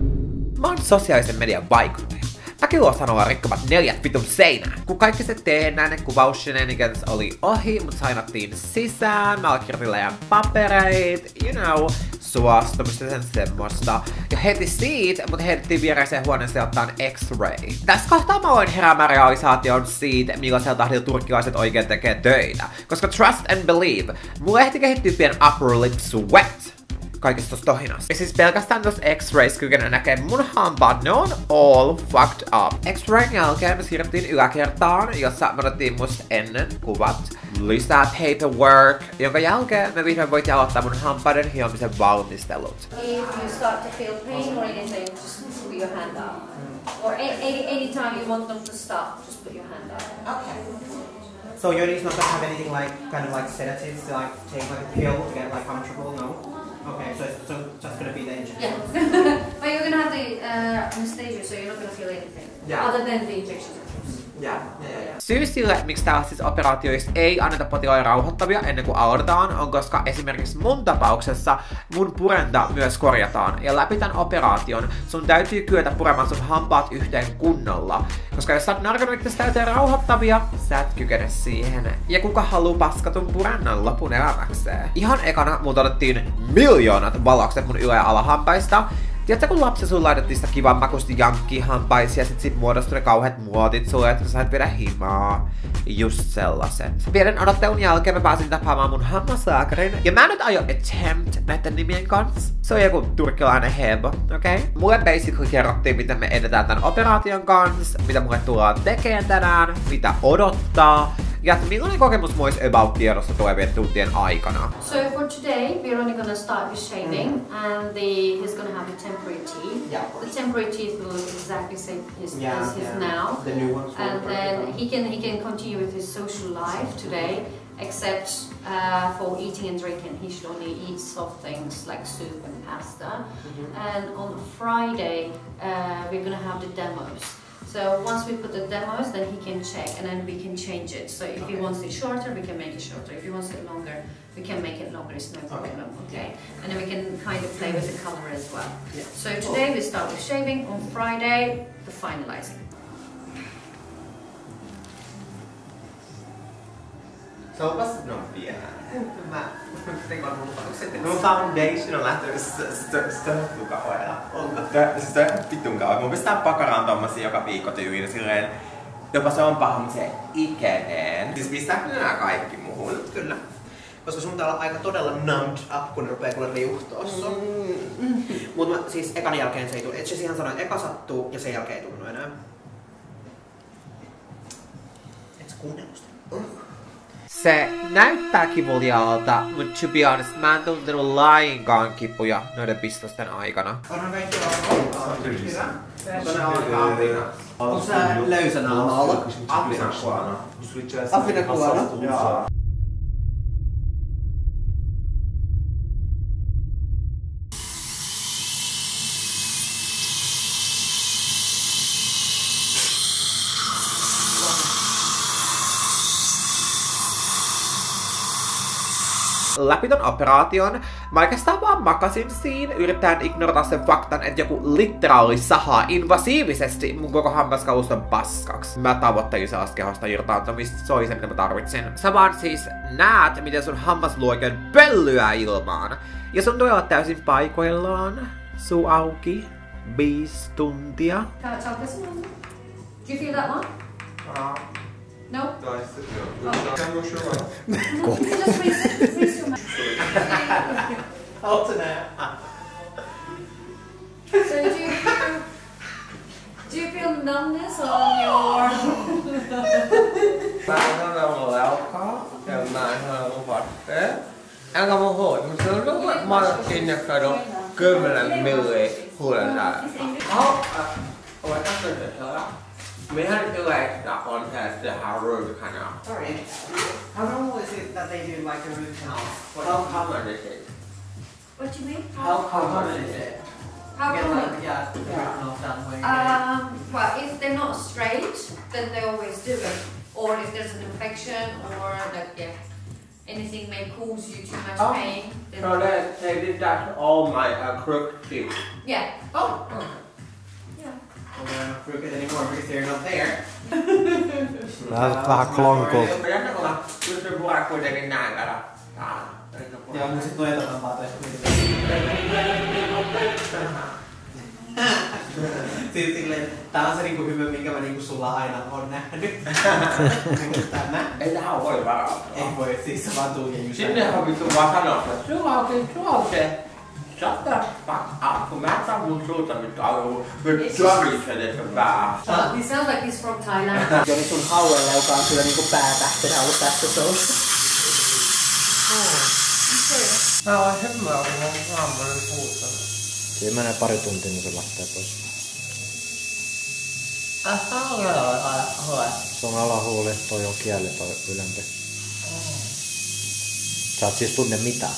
Speaker 1: Mä oon sosiaalisen median vaikuttaja. Mäkin luo sanoa rikkomat neljät vitun seinää. Kun kaikki se teennäinen kuvausshenanigans oli ohi, mut sainattiin sisään, mä allekirjoitin läjän papereit, you know, suostumista sen semmoista. Ja heti siitä, mut heitettiin viereiseen huoneeseen ottaan X-ray. Tässä kohtaa mä voin heräämään realisaation siitä, millaisella tahdilla turkkilaiset oikein tekee töitä. Koska trust and believe, mulle ehti kehittyy pien upper lip sweat kaikesta tosta tohinasta. Ja siis pelkästään tossa X-rays kykenee näkee mun hampaat, ne on all fucked up. X-rayn jälkeen me siirryttiin yläkertaan, jossa me otettiin musta ennen kuvat, lisää paperwork, jonka jälkeen me vihdoin voitiin aloittaa mun hampaiden hiomisen valmistelut.
Speaker 6: If you start to feel pain or anything, just put your hand up. Or any, any time you want them to stop, just put your hand up.
Speaker 2: Okay. So Yoni's not gonna have anything like, kind of like sedatives to like take like a pill to get like comfortable, no? Okay, so it's so just gonna be the injection.
Speaker 6: Yeah. But you're gonna have the uh, anesthesia, so you're not gonna feel anything.
Speaker 1: Yeah.
Speaker 6: Other than the injection.
Speaker 2: Yeah, yeah, yeah.
Speaker 1: Syy sille, miksi tällaisissa operaatioissa ei anneta potilaille rauhoittavia ennen kuin aloitetaan, on koska esimerkiksi mun tapauksessa mun purenta myös korjataan. Ja läpi tämän operaation sun täytyy kyetä puremaan sun hampaat yhteen kunnolla. Koska jos sä oot narkonut itse täyteen rauhoittavia, sä et kykene siihen. Ja kuka haluu paskatun purennan lopun elämäkseen? Ihan ekana multa otettiin miljoonat valaukset mun ylä- ja alahampaista. Tiedätkö, kun lapsi sun laitettiin sitä kivan makusti jankkihampaisia ja sit sit muodostui ne kauheat muotit sulle, että sä sait viedä himaa. Just sellaiset. Pienen odottelun jälkeen mä pääsin tapaamaan mun hammaslääkärin. Ja mä nyt aio attempt näiden nimien kanssa. Se on joku turkkilainen hebo, okei? Okay? Mulle basically kerrottiin, miten me edetään tämän operaation kanssa, mitä mulle tullaan tekemään tänään, mitä odottaa. Ja että millainen kokemus mulla olisi about tiedossa tulevien tuntien aikana.
Speaker 6: So for today, we're only gonna start with shaving, mm. and the he's gonna have the temporary teeth.
Speaker 2: Yeah,
Speaker 6: the temporary teeth will look exactly same his,
Speaker 2: yeah,
Speaker 6: as his
Speaker 2: yeah.
Speaker 6: now.
Speaker 2: The new ones.
Speaker 6: And then he can he can continue with his social life today, except uh, for eating and drinking. He should only eat soft things like soup and pasta. Mm-hmm. And on Friday, uh, we're gonna have the demos. So once we put the demos, then he can check and then we can change it. So if okay. he wants it shorter, we can make it shorter. If he wants it longer, we can make it longer. It's no problem, okay? And then we can kind of play with the color as well. Yeah. So today we start with shaving. On Friday, the finalizing.
Speaker 1: Se on vasta nopeaa. Mä tein vaan muutokset. Mun foundation on lähtenyt stöhtyy kauheella. Siis toi on vitun kauheella. Mun pistää pakaraan tommosia joka viikko tyyliin silleen. Jopa se on paha, mutta se ikeneen. Siis pistääkö nää kaikki muhun?
Speaker 2: Kyllä. Koska sun pitää olla aika todella numbed up, kun ne rupee kuule riuhtoo sun. Mm. Mut mä, siis ekan jälkeen se ei tule. Et se ihan sanoi, että eka sattuu ja sen jälkeen ei tunnu enää. Et sä kuunnellut sitä? Uh.
Speaker 1: Se näyttää kivuliaalta, mutta to be honest, mä en tuntenut lainkaan kipuja noiden pistosten aikana.
Speaker 2: Onhan kaikki hyvä. Onko sä löysänä alla?
Speaker 1: Afinakuana.
Speaker 2: Afinakuana?
Speaker 1: Joo. Läpi ton operaation, mä oikeastaan vaan makasin siinä, yrittäen ignorata sen faktan, että joku literaali sahaa invasiivisesti mun koko hammaskaluston paskaksi. Mä tavoittelin sellaista kehosta irtaantumista, se oli se mitä mä tarvitsin. Sä vaan siis näet, miten sun hammas luo oikein pöllyä ilmaan. Ja sun tulee olla täysin paikoillaan, suu auki, viisi tuntia.
Speaker 6: Do you feel that one?
Speaker 1: Uh.
Speaker 6: No?
Speaker 1: Oh.
Speaker 6: Just raise, raise your mouth.
Speaker 2: Alternate.
Speaker 6: So do you feel, do you feel numbness on your...
Speaker 1: Mä en ole ollut leukaa ja mä en ole ollut vaatteet. Enkä mun huoli, mutta se on ollut, että mä oon injektoinut kymmenen milliä huulen täällä. Oh, olet tässä nyt hyvä. Mehän yleistä on se, että tehdään root canal.
Speaker 2: Sorry. How normal is it that they do like a root canal?
Speaker 1: How common is it?
Speaker 6: What do you mean?
Speaker 2: How common is it?
Speaker 6: How
Speaker 2: Get
Speaker 6: common?
Speaker 2: like, yeah, the root canal done way.
Speaker 6: Um, well, if they're not straight, then they always do it. Or if there's an infection or that, yeah, anything may cause you too much
Speaker 1: Oh.
Speaker 6: pain. Then
Speaker 1: So they, they did that all my uh, crooked teeth.
Speaker 6: yeah.
Speaker 2: Oh, okay.
Speaker 6: Yeah.
Speaker 2: Well, they're not crooked anymore because they're not there.
Speaker 3: Vähän, vähän klonkulta.
Speaker 1: Pidätkö olla pystyy puhua kuitenkin näin kato? Täällä.
Speaker 2: Joo, mutta sit noita tampaa toista Siis silleen, tää on se niinku hyvä, minkä mä niinku sulla aina on nähnyt. Tämä.
Speaker 1: Ei tähän voi varautua.
Speaker 2: Ei voi, siis sä vaan tuu ja jysää.
Speaker 1: Sinnehän vittu vaan sanoo, että sulla on se, sulla on se. Shut the fuck up, kun mä et saa mun suuta nyt alkuun. Nyt suorisedet pää.
Speaker 6: He sounds like he's from Thailand.
Speaker 2: Joni sun hauella, joka on kyllä niinku päätähtenä ollut tässä showssa.
Speaker 1: Mä oon hemmää, kun mä oon aamuinen puuttanut.
Speaker 3: Siinä menee pari tuntia, niin se lähtee pois.
Speaker 2: Tässä on kyllä hyvä.
Speaker 3: Se on alahuuli, toi on kieli, toi ylempi. Sä et siis tunne mitään.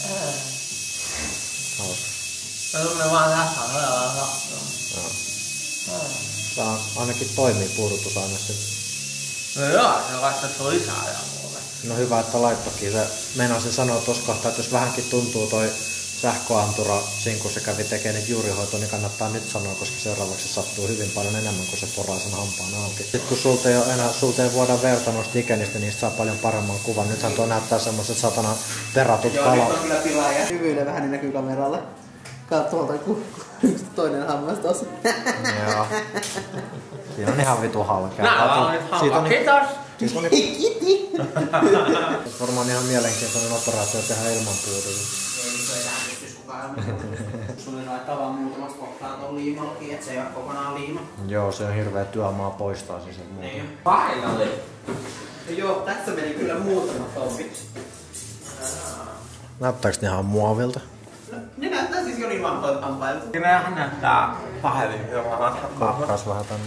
Speaker 3: Hauska.
Speaker 2: Mä tunnen vaan tässä on hyvä katsoa.
Speaker 3: Joo. Tää ainakin toimii puudutusaineesti.
Speaker 2: No joo, se laittaa lisää ja mulle.
Speaker 3: No hyvä, että laittokin. Se meinasin sanoa tuossa kohtaa, että jos vähänkin tuntuu toi sähköantura siinä, kun se kävi tekemään nyt juurihoitoa, niin kannattaa nyt sanoa, koska seuraavaksi se sattuu hyvin paljon enemmän, kun se poraa sen hampaan auki. Sitten kun sulta ei, enää, sulta ei voida verta noista ikenistä, niin saa paljon paremman kuvan. Nythän tuo näyttää semmoiset satana peratut
Speaker 2: Joo,
Speaker 3: palo.
Speaker 2: nyt on kyllä pilaaja. Hyvyyden vähän niin näkyy kameralle. Kaat tuolta yksi toinen hammas tossa.
Speaker 3: Joo. Siinä on ihan vitu halkea.
Speaker 1: Nää on nyt
Speaker 3: Siitä
Speaker 1: hampaa.
Speaker 3: on,
Speaker 1: Kiitos!
Speaker 3: siitä on varmaan ihan mielenkiintoinen operaatio tehdä ilman puudutusta.
Speaker 2: Ei nyt ei tähän pystyis kukaan. Sulle laittaa vaan muutamasta kohtaan ton liimallakin, et se ei oo kokonaan liima.
Speaker 3: Joo, se on hirveä työmaa poistaa se sen muuta.
Speaker 2: Niin.
Speaker 1: Finally!
Speaker 2: Joo, tässä meni kyllä muutama tompit.
Speaker 3: Näyttääks ne ihan muovilta?
Speaker 2: No, ne näyttää siis Jonin vanhoilta hampailta.
Speaker 1: Nimeähän näyttää pahemmin hyvältä.
Speaker 3: Kokkas vähän tänne.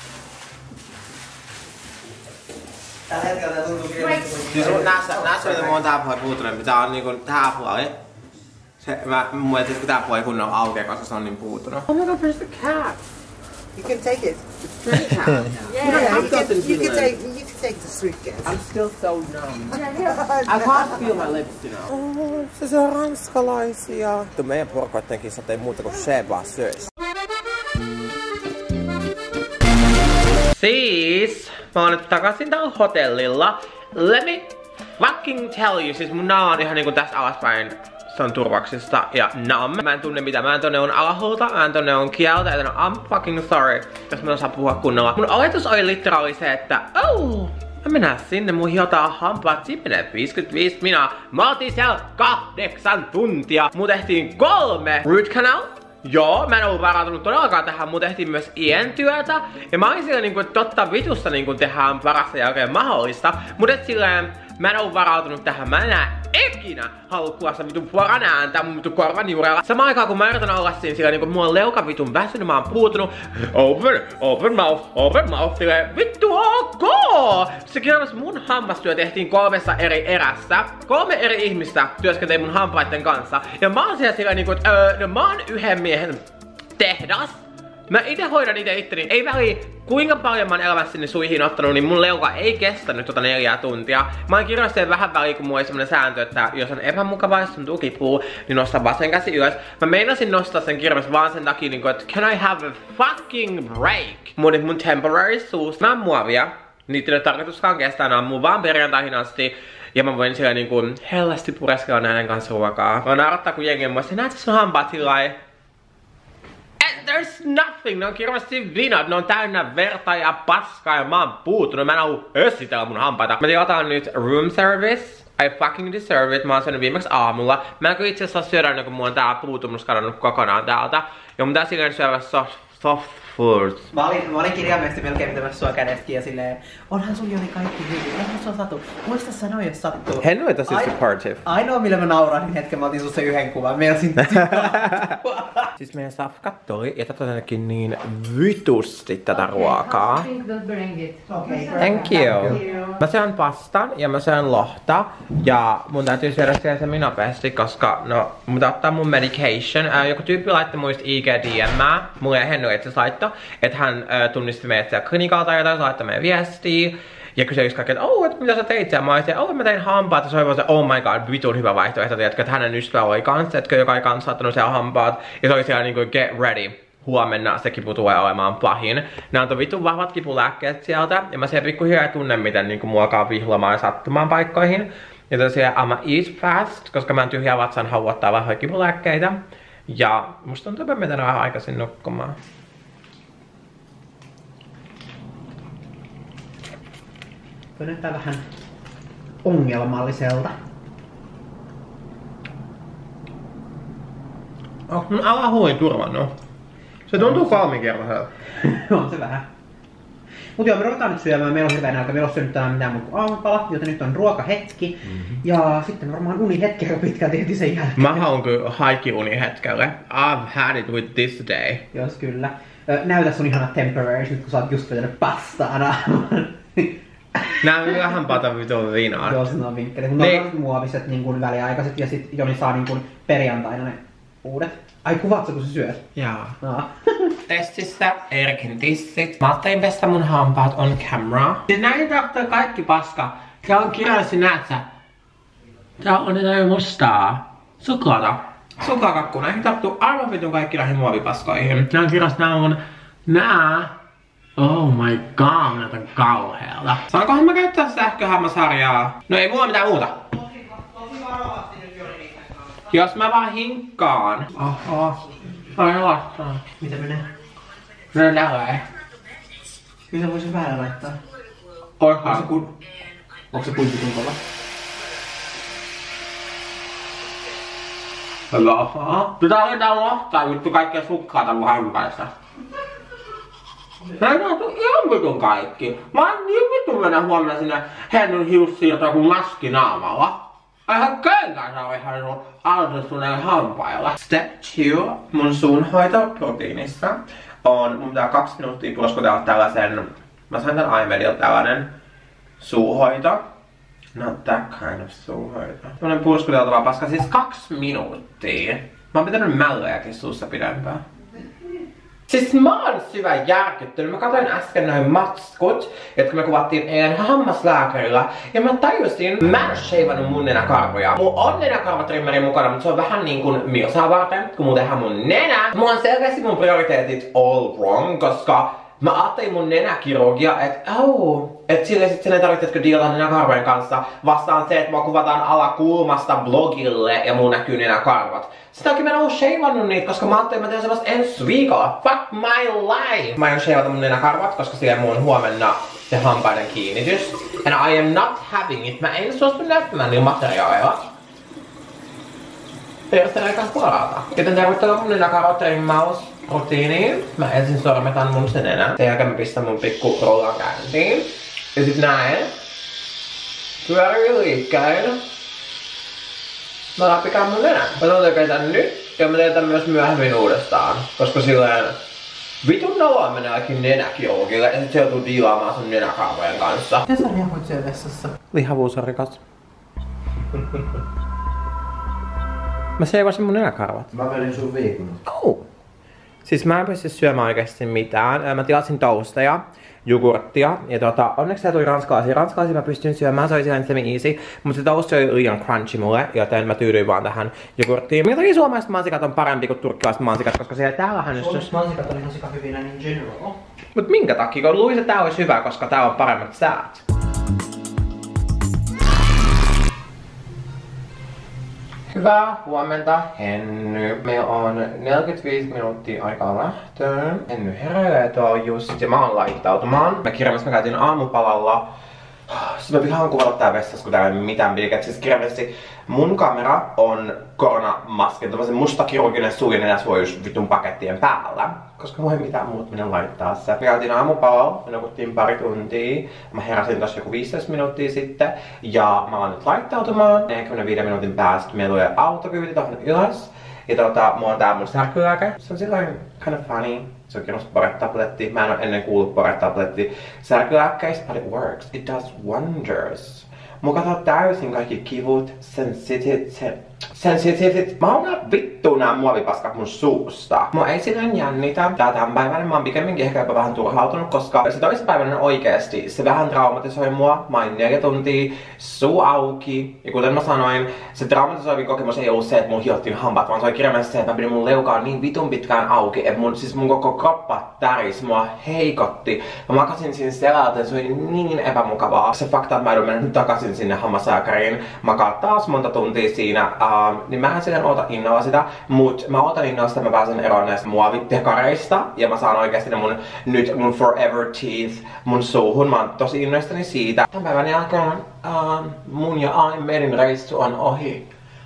Speaker 2: Tällä hetkellä tää tuntuu kirjallisesti.
Speaker 1: Siis näissä, näissä mitä mä oon tää puoli puutunut, mitä on niinku tää puoli. Se, mä, mun mielestä kun tää puoli kunnon aukeaa, koska se on niin puutunut. Oh my god, where's the cat?
Speaker 7: You can take it.
Speaker 1: Stray cat?
Speaker 7: Yeah, you can, you can take you can take the suitcase.
Speaker 1: I'm still so numb. I can't feel my lips, you know. Oh, se on ranskalaisia. Tuo meidän porkoittenkin ei muuta kuin Sheba söis. Siis, mä oon nyt takaisin täällä hotellilla. Let me fucking tell you, siis mun naa on ihan niinku tästä alaspäin. Se on turvaksista ja numb. Mä en tunne mitä, mä en tunne on alhulta, mä en tunne on kieltä, joten I'm fucking sorry, jos mä en osaa puhua kunnolla. Mun oletus oli literaali se, että oh, mä mennään sinne, mun hiotaan hampaat, siinä menee viisikymmentäviisi minaa. Mä oltiin siellä kahdeksan tuntia. Mun tehtiin kolme root canal. Joo, mä en ollut varautunut todellakaan tähän, mun tehtiin myös ientyötä. Ja mä olin silleen niinku, että totta vitusta niinku tehdään parasta jälkeen mahdollista. Mutta et silleen, mä en ollut varautunut tähän, mä en enää ikinä halua kuulla vitun poran ääntä mun vitun korvan juurella. Samaan aikaan kun mä yritän olla siinä silleen niinku, mulla on leuka vitun väsynyt, mä oon puutunut. Open, open mouth, open mouth, silleen vittu ok! Se kirjoitus mun hammastyö tehtiin kolmessa eri erässä. Kolme eri ihmistä työskenteli mun hampaiden kanssa. Ja mä oon siellä silleen niinku, että öö, no mä oon yhden miehen tehdas. Mä ite hoidan ite itteni. Ei väliä kuinka paljon mä oon elämässäni suihin ottanut, niin mun leuka ei kestänyt tota neljää tuntia. Mä oon kirjoittanut vähän väliä, kun mulla oli semmonen sääntö, että jos on epämukavaa, jos tuntuu kipuu, niin nosta vasen käsi ylös. Mä meinasin nostaa sen kirjoitus vaan sen takia, niin että can I have a fucking break? Mun, mun temporary suus. Nää on muovia. Niitä ei ole tarkoituskaan kestää, nää on mun vaan perjantaihin asti. Ja mä voin siellä niinku hellästi pureskella näiden kanssa ruokaa. Mä naurattaa kun jengi on muista, näet sun hampaat sillai. There's nothing, ne on kirjallisesti vinat, ne on täynnä verta ja paskaa ja mä oon puutunut, mä en halua össitellä mun hampaita. Mä tilataan nyt room service, I fucking deserve it, mä oon syönyt viimeksi aamulla. Mä en kyllä itse asiassa syödä, kun mulla on tää puutumus kadonnut kokonaan täältä. Ja mun tää silleen syödä soft, soft foods.
Speaker 2: Mä olin, mä olin kirjaimellisesti melkein pitämässä sua kädestäkin ja silleen, onhan sun Joni kaikki hyvin, onhan sua sattuu. Muista sanoa, jos sattuu.
Speaker 1: Henry on tosi supportive.
Speaker 2: Ainoa millä mä naurahdin hetken, mä otin sussa yhden kuvan, mä olisin
Speaker 1: Siis meidän safkat tuli ja tätä jotenkin niin vitusti tätä ruokaa. Thank you. Mä syön pastan ja mä syön lohta ja mun täytyy syödä siellä se nopeasti, koska no mun pitää ottaa mun medication. Ää, joku tyyppi laittoi muista I G D M:ää, mulle ja Henry itse laittoi, että hän ää, tunnisti meidät siellä klinikalta ja taisi laittaa meidän viestiä. Ja kyselisi kaikki, että oh, että mitä sä teit siellä? Mä olisin, että oh, mä tein hampaat. Ja se oli vaan se, oh my god, vitun hyvä vaihtoehto. Tiedätkö, että hänen ystävä oli kanssa, että joka ei kanssa saattanut siellä hampaat. Ja se oli siellä niinku, get ready. Huomenna se kipu tulee olemaan pahin. Ne antoi vitun vahvat kipulääkkeet sieltä. Ja mä siellä pikkuhiljaa tunnen, miten niinku mua alkaa vihlamaan ja sattumaan paikkoihin. Ja tosiaan I'm eat fast, koska mä en tyhjää vatsan hauottaa vahvoja kipulääkkeitä. Ja musta tuntuu, että mä menen vähän aikaisin nukkumaan.
Speaker 2: Toi näyttää vähän ongelmalliselta.
Speaker 1: Oh, mun alahuulin turvannut. Se tuntuu kolminkertaiselta.
Speaker 2: On se vähän. Mut joo, me ruvetaan nyt syömään. Meillä on hyvä nälkä. Meillä on syönyt täällä mitään muuta kuin aamupala, joten nyt on ruokahetki. Mm-hmm. Ja sitten varmaan unihetki aika pitkälti heti sen jälkeen.
Speaker 1: Mä haluan kyllä haikki unihetkelle. I've had it with this day.
Speaker 2: Jos kyllä. Näytä sun ihanat temporaries nyt kun sä oot just vetänyt pastaa naamaan.
Speaker 1: Nää on vähän pata vitun vinaat.
Speaker 2: Joo, se on vinkkeli. Mutta ne on muoviset niin kuin väliaikaiset ja sit Joni saa niin kuin perjantaina ne uudet. Ai kuvaatko kun sä syöt?
Speaker 1: Jaa.
Speaker 2: No.
Speaker 1: Testissä Erkin tissit. Mä ajattelin pestä mun hampaat on camera. Siis näin tahtoo kaikki paska. Tää on kirjallisessa, näet sä? Tää on jotain mustaa. Suklaata. Suklaakakku. Näihin taptuu aivan vitun kaikki näihin muovipaskoihin. Nää on kirjallisessa, nää on nää. Oh my god, näytän kauhealta. Saankohan mä käyttää sähköhammasharjaa? No ei mulla mitään muuta. Jos mä vaan hinkkaan. Oho. Ai lastaa.
Speaker 2: Mitä menee?
Speaker 1: Menee näin.
Speaker 2: Kyllä sä voisit vähän laittaa.
Speaker 1: Oihan.
Speaker 2: Onko se, kun... Onko se kuinka kova?
Speaker 1: Jaha. Pitää laittaa lohtaa vittu kaikkea suklaata mun hampaissa. Näin on ihan vitun kaikki. Mä oon niin vitun mennä huomenna sinne Henryn hiussiirtoon kuin maski naamalla. Eihän kenkään saa ihan sun altistuneen hampailla. Step two. Mun suunhoitoproteiinissa on, mun pitää kaksi minuuttia purskutella tällaisen, mä sain tän iMedilta tällainen suuhoito. Not that kind of suuhoito. Tällainen purskuteltava paska, siis kaksi minuuttia. Mä oon pitänyt mällejäkin suussa pidempään. Siis mä oon syvä järkyttynyt. Mä katsoin äsken noin matskut, jotka me kuvattiin eilen hammaslääkärillä. Ja mä tajusin, mä en sheivannut mun nenäkarvoja. Mun on nenäkarvatrimmeri mukana, mutta se on vähän niin kuin Milsaa varten, kun mun tehdään mun nenä. Mulla on selkeästi mun prioriteetit all wrong, koska mä ajattelin mun nenäkirurgia, että oh, että sille sit sen ei tarvitsetko dealata nenäkarvojen kanssa. Vastaan se, että mua kuvataan alakulmasta blogille ja mun näkyy nenäkarvat. Sitä onkin mä en oo sheivannut niitä, koska mä ajattelin, että mä teen se vasta ensi viikolla. Fuck my life! Mä aion sheivata mun nenäkarvat, koska siellä mun on huomenna se hampaiden kiinnitys. And I am not having it. Mä en suostu näyttämään niillä materiaaleilla. Perustelun aikaan puolelta. Joten tervetuloa mun nenäkarvatrimmaus rutiiniin. Mä ensin sormetan mun sen nenän. Sen jälkeen mä pistän mun pikku rollan käyntiin. Ja sit näin. Pyörii liikkeelle. Mä läpikään mun nenän. Mä tuon tän nyt ja mä teen tän myös myöhemmin uudestaan. Koska silleen vitun noloa meneekin nenäkirurgille ja sit se joutuu diilaamaan sun nenäkarvojen kanssa.
Speaker 2: Mitä sä reagoit siellä vessassa?
Speaker 1: Lihavuus on rikas. Mä seivasin mun nenäkarvat.
Speaker 3: Mä vedin sun viikon.
Speaker 1: Oh. Siis mä en pysty syömään oikeesti mitään. Mä tilasin toasteja, jogurttia ja tota, onneksi tää tuli ranskalaisia. Ranskalaisia mä pystyn syömään, se oli silleen semi-easy. Mutta se toast oli liian crunchy mulle, joten mä tyydyin vaan tähän jogurttiin. Minkä takia suomalaiset mansikat on parempi kuin turkkilaiset mansikat, koska siellä täällähän just...
Speaker 2: Suomalaiset mansikat on ihan sika hyvinä in general.
Speaker 1: Mut minkä takia? Kun luulisin, että tää olisi hyvä, koska tää on paremmat säät. Hyvää huomenta, Henny. Meillä on neljäkymmentäviisi minuuttia aikaa lähtöön. Henny heräilee tuolla just ja mä oon laittautumaan. Mä kirjaimessa mä käytin aamupalalla Siis mä vihaan kuvata tää vessassa, kun täällä ei ole mitään pilkät. Siis kirjallisesti mun kamera on koronamaski, tämmösen mustakirurginen suu ja nenäsuojus vitun pakettien päällä. Koska mulla ei mitään muut minä laittaa se. Me käytiin aamupalaa, me nukuttiin pari tuntia. Mä heräsin tossa joku viisitoista minuuttia sitten. Ja mä alan nyt laittautumaan. neljäkymmentäviisi minuutin päästä me tulee autokyyti tohon ylös. Ja tota, mulla on tää mun särkylääke. Se on sillain kind of funny. Se on kirjoitus Pore-tabletti. Mä en oo ennen kuullut Pore-tabletti särkylääkkeistä, but it works. It does wonders. Mulla katsoo täysin kaikki kivut, sensitivit, sensitivit. Mä oon vittu nää muovipaskat mun suusta. Mua ei silleen jännitä. Tää tämän päivänä mä oon pikemminkin ehkä jopa vähän turhautunut, koska se toissapäivänä oikeesti se vähän traumatisoi mua. Mä oon neljä tuntia suu auki. Ja kuten mä sanoin, se traumatisoivin kokemus ei ollut se, että mun hiottiin hampaat, vaan se oli kirjaimellisesti se, että mä pidin mun leukaan niin vitun pitkään auki, että mun, siis mun koko kroppa täris, mua heikotti. Mä makasin siinä selältä ja se oli niin epämukavaa. Se fakta, että mä edun mennä takaisin sinne hammaslääkäriin, makaa taas monta tuntia siinä, uh, niin mä en silleen oota innolla sitä, mut mä ootan innolla sitä, että mä pääsen eroon näistä muovitekareista ja mä saan oikeesti ne mun, nyt mun forever teeth mun suuhun. Mä oon tosi innoistani siitä. Tämän päivän jälkeen uh, mun ja Aimerin reissu on ohi,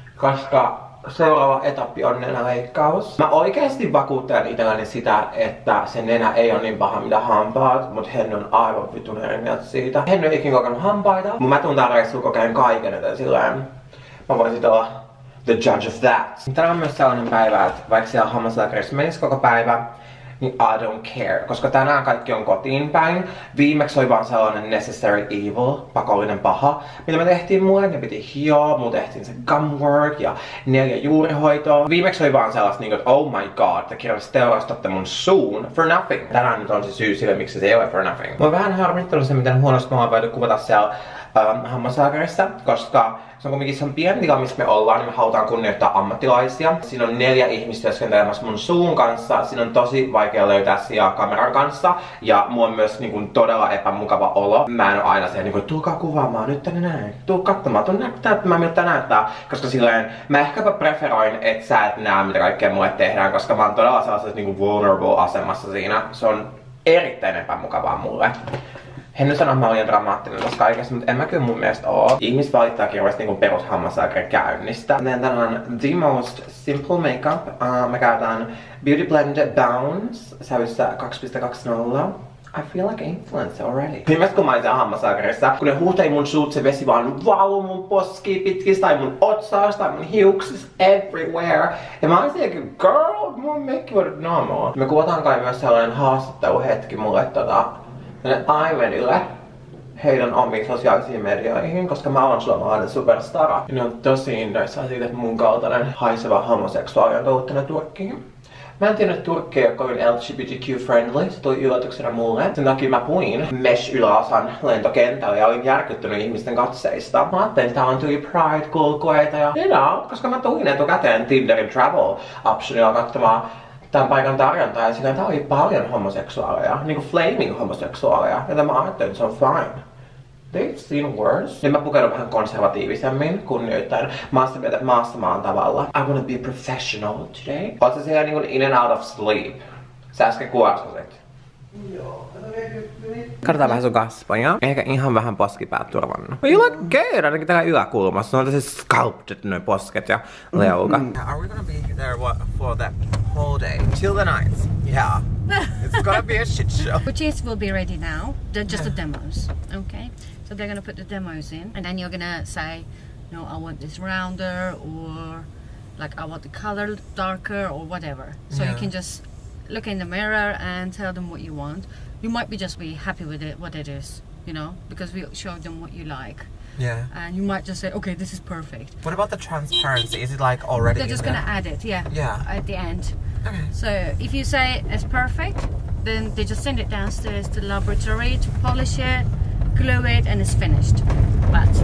Speaker 1: koska seuraava etappi on nenäleikkaus. Mä oikeesti vakuuttelen itselläni sitä, että se nenä ei ole niin paha mitä hampaat, mut Henny on aivan vitun eri mieltä siitä. Henny ei ikinä kokenut hampaita, mut mä tuun tää reissuun kokeen kaiken, joten silleen mä voisin olla the judge of that. Tää on myös sellainen päivä, että vaikka siellä hammaslääkärissä menisi koko päivä, niin I don't care, koska tänään kaikki on kotiin päin. Viimeksi oli vaan sellainen necessary evil, pakollinen paha, mitä me tehtiin mulle. Ne piti hioa, mulla tehtiin se gumwork ja neljä juurihoitoa. Viimeksi oli vaan sellaista niinku, että oh my god, te kirjallisesti teurastatte mun suun for nothing. Tänään nyt on se syy sille, miksi se ei ole for nothing. Mä oon vähän harmittanut se, miten huonosti mä oon voinut kuvata siellä ähm, hammaslääkärissä, koska se on kuitenkin se on pieni tila, missä me ollaan, niin me halutaan kunnioittaa ammattilaisia. Siinä on neljä ihmistä työskentelemässä mun suun kanssa. Siinä on tosi vaikea löytää sijaa kameran kanssa. Ja mulla on myös niin kuin, todella epämukava olo. Mä en oo aina se, niin kuin, tulkaa kuvaamaan nyt tänne näin. Tuu katsomaan, tuu näyttämään miltä tää näyttää. Koska silleen, mä ehkäpä preferoin, että sä et näe mitä kaikkea mulle tehdään. Koska mä oon todella sellaisessa niin kuin vulnerable asemassa siinä. Se on erittäin epämukavaa mulle. Henny sanoo, että mä olin dramaattinen tässä kaikessa, mutta en mä kyllä mun mielestä oo. Ihmiset valittaa kirjallisesti niinku perushammaslääkärin käynnistä. Tänään on the most simple makeup. Uh, mä käytän Beauty Blend Bounce sävyssä kaksi piste kaksikymmentä. I feel like influencer already. Viimeistä kun mä olin siellä hammaslääkärissä, kun ne huuteli mun suut, se vesi vaan valuu mun poskiin pitkistä tai mun otsaasta tai mun hiuksissa everywhere. Ja mä olin siellä, girl, mun meikki voidaan normal. Me kuvataan kai myös sellainen haastatteluhetki mulle tota Aimenille heidän omiin sosiaalisiin medioihin, koska mä oon suomalainen superstara. Ja ne on tosi innoissaan siitä, että mun kaltainen haiseva homoseksuaali on tullut tänne Turkkiin. Mä en tiedä, että Turkki ei ole kovin L G B T Q-friendly, se tuli yllätyksenä mulle. Sen takia mä puin Mesh-yläosan lentokentällä ja olin järkyttynyt ihmisten katseista. Mä ajattelin, että täällä on tuli Pride-kulkueita ja you know, koska mä tulin etukäteen Tinderin travel optionilla katsomaan tämän paikan tarjontaa ja sillä tää oli paljon homoseksuaaleja, niinku flaming homoseksuaaleja, ja mä ajattelin, että se on fine. They've seen worse. Nyt mä pukeudun vähän konservatiivisemmin, kunnioittain maassa, maassa maan tavalla. I wanna be professional today. Oot sä siellä niinku in and out of sleep? Sä äsken kuvasasit. Joo. Katsotaan vähän sun kasvoja. Ehkä ihan vähän poskipäät turvannut. You look good, ainakin täällä yläkulmassa. No on tässä sculpted noin posket ja leuka. Mm -hmm. Are we gonna be there what, for that whole day? Till the night? Yeah. It's gonna be a shit show.
Speaker 6: Which will be ready now. They're just the demos, okay? So they're gonna put the demos in, and then you're gonna say, no, I want this rounder, or like I want the color darker, or whatever. So yeah. You can just look in the mirror and tell them what you want. You might be just be happy with it, what it is, you know, because we showed them what you like.
Speaker 1: Yeah.
Speaker 6: And you might just say, okay, this is perfect.
Speaker 1: What about the transparency? Is it like already?
Speaker 6: They're just
Speaker 1: in
Speaker 6: gonna
Speaker 1: there?
Speaker 6: add it, yeah.
Speaker 1: Yeah.
Speaker 6: At the end.
Speaker 1: Okay.
Speaker 6: So if you say it's perfect, then they just send it downstairs to the laboratory to polish it, glue it, and it's finished. But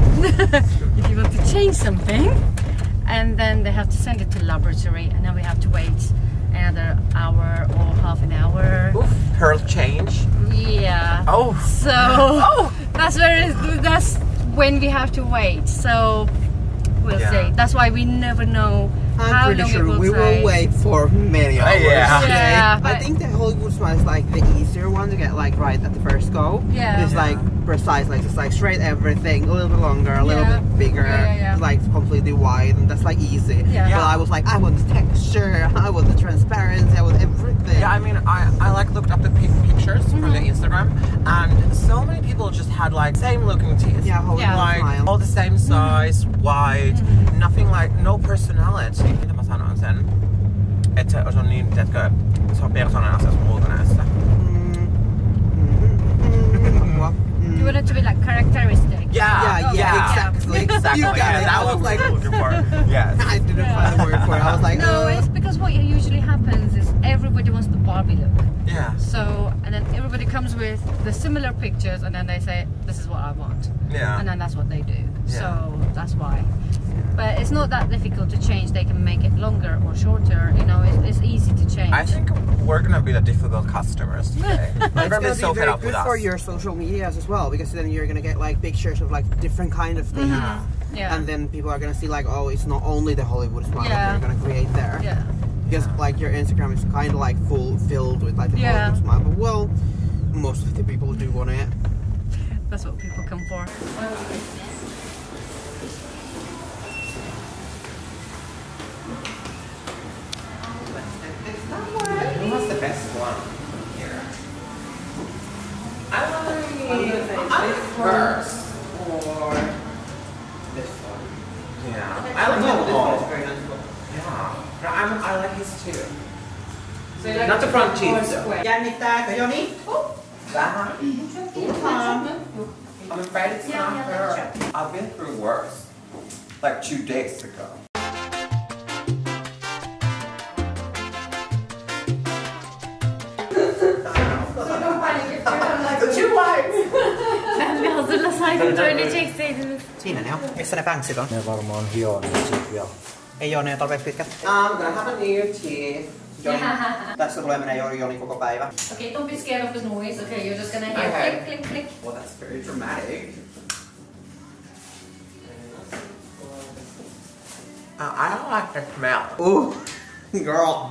Speaker 6: if you want to change something, and then they have to send it to the laboratory, and then we have to wait another hour or half an hour.
Speaker 1: Oof, pearl change.
Speaker 6: Yeah.
Speaker 1: Oh.
Speaker 6: So oh. that's where that's when we have to wait. So we'll
Speaker 1: yeah.
Speaker 6: see. That's why we never know
Speaker 7: I'm
Speaker 6: how
Speaker 7: pretty
Speaker 6: long
Speaker 7: sure
Speaker 6: it will
Speaker 7: we
Speaker 6: take.
Speaker 7: will wait for many hours.
Speaker 1: Yeah.
Speaker 6: Yeah,
Speaker 7: I
Speaker 6: but-
Speaker 7: think the Hollywood smile is like the easier one to get like right at the first go.
Speaker 6: Yeah.
Speaker 7: It's like
Speaker 2: precise, like just like straight everything, a little bit longer, a little
Speaker 6: Yeah.
Speaker 2: bit bigger,
Speaker 6: Yeah, yeah, yeah.
Speaker 2: it's like completely wide, and that's like easy.
Speaker 6: Yeah.
Speaker 2: But I was like, I want the texture, I want the transparency, I want everything.
Speaker 1: Yeah, I mean, I, I like looked up the pic pictures
Speaker 6: Mm-hmm.
Speaker 1: from the Instagram, and so many people just had like same looking teeth.
Speaker 2: Yeah, whole
Speaker 6: Yeah.
Speaker 1: Like
Speaker 2: smile.
Speaker 1: all the same size, wide,
Speaker 6: Mm-hmm.
Speaker 1: nothing like, no personality. Mitä mä sanon sen? Että se on niin, tiedätkö, se on persoonallinen asia sun ulkonäössä.
Speaker 6: You want it to be like characteristic.
Speaker 1: Yeah,
Speaker 2: Yeah, yeah, exactly.
Speaker 1: Exactly,
Speaker 2: You got
Speaker 1: yeah,
Speaker 2: it.
Speaker 1: that
Speaker 2: I
Speaker 1: was
Speaker 2: was
Speaker 1: what
Speaker 2: like-
Speaker 1: I was looking for. Yes.
Speaker 2: I didn't find the word for it. I was like,
Speaker 6: No,
Speaker 2: uh,
Speaker 6: it's because what usually happens is everybody wants the Barbie look.
Speaker 1: Yeah.
Speaker 6: So, and then everybody comes with the similar pictures, and then they say, "This is what I want,"
Speaker 1: Yeah.
Speaker 6: and then that's what they do.
Speaker 1: Yeah.
Speaker 6: So that's why. But it's not that difficult to change. They can make it longer or shorter. You know, it's, it's easy to change.
Speaker 1: I think we're gonna be the difficult customers today.
Speaker 2: It's
Speaker 1: They're gonna
Speaker 2: gonna
Speaker 1: be
Speaker 2: be
Speaker 1: so fed
Speaker 2: very
Speaker 1: up
Speaker 2: good
Speaker 1: with
Speaker 2: for
Speaker 1: us.
Speaker 2: your social medias as well, because then you're gonna get like pictures of like different kind of things,
Speaker 6: Yeah.
Speaker 2: and then people are gonna see like, oh, it's not only the Hollywood smile
Speaker 6: Yeah.
Speaker 2: that you're gonna create there.
Speaker 6: Yeah.
Speaker 2: Because like your Instagram is kind of like full filled with like the
Speaker 6: Yeah.
Speaker 2: Hollywood smile, but well, most of the people do want it.
Speaker 6: That's what people come for.
Speaker 1: Who has the best one here? I want to first or this one. Yeah, I like them all. Yeah, no, I'm, I like his too. Not the front teeth though.
Speaker 2: Jännittääkö Joni?
Speaker 1: Vähän. I'm afraid it's not her. I've been through worse. Like two days ago. Two wives!
Speaker 2: Siinä ne on. Missä ne pänksit on?
Speaker 3: Ne varmaan hioo nyt sit vielä.
Speaker 2: Ei oo ne tarpeeksi pitkät.
Speaker 1: I'm gonna have a new teeth.
Speaker 2: Joni. Tässä tulee menee Joni, Joni koko päivä.
Speaker 6: Okay, don't be scared of the noise. Okay, you're just gonna hear
Speaker 1: Okay.
Speaker 6: click, click, click.
Speaker 1: Well, that's very dramatic. Uh, I don't like the smell.
Speaker 2: Ooh, girl.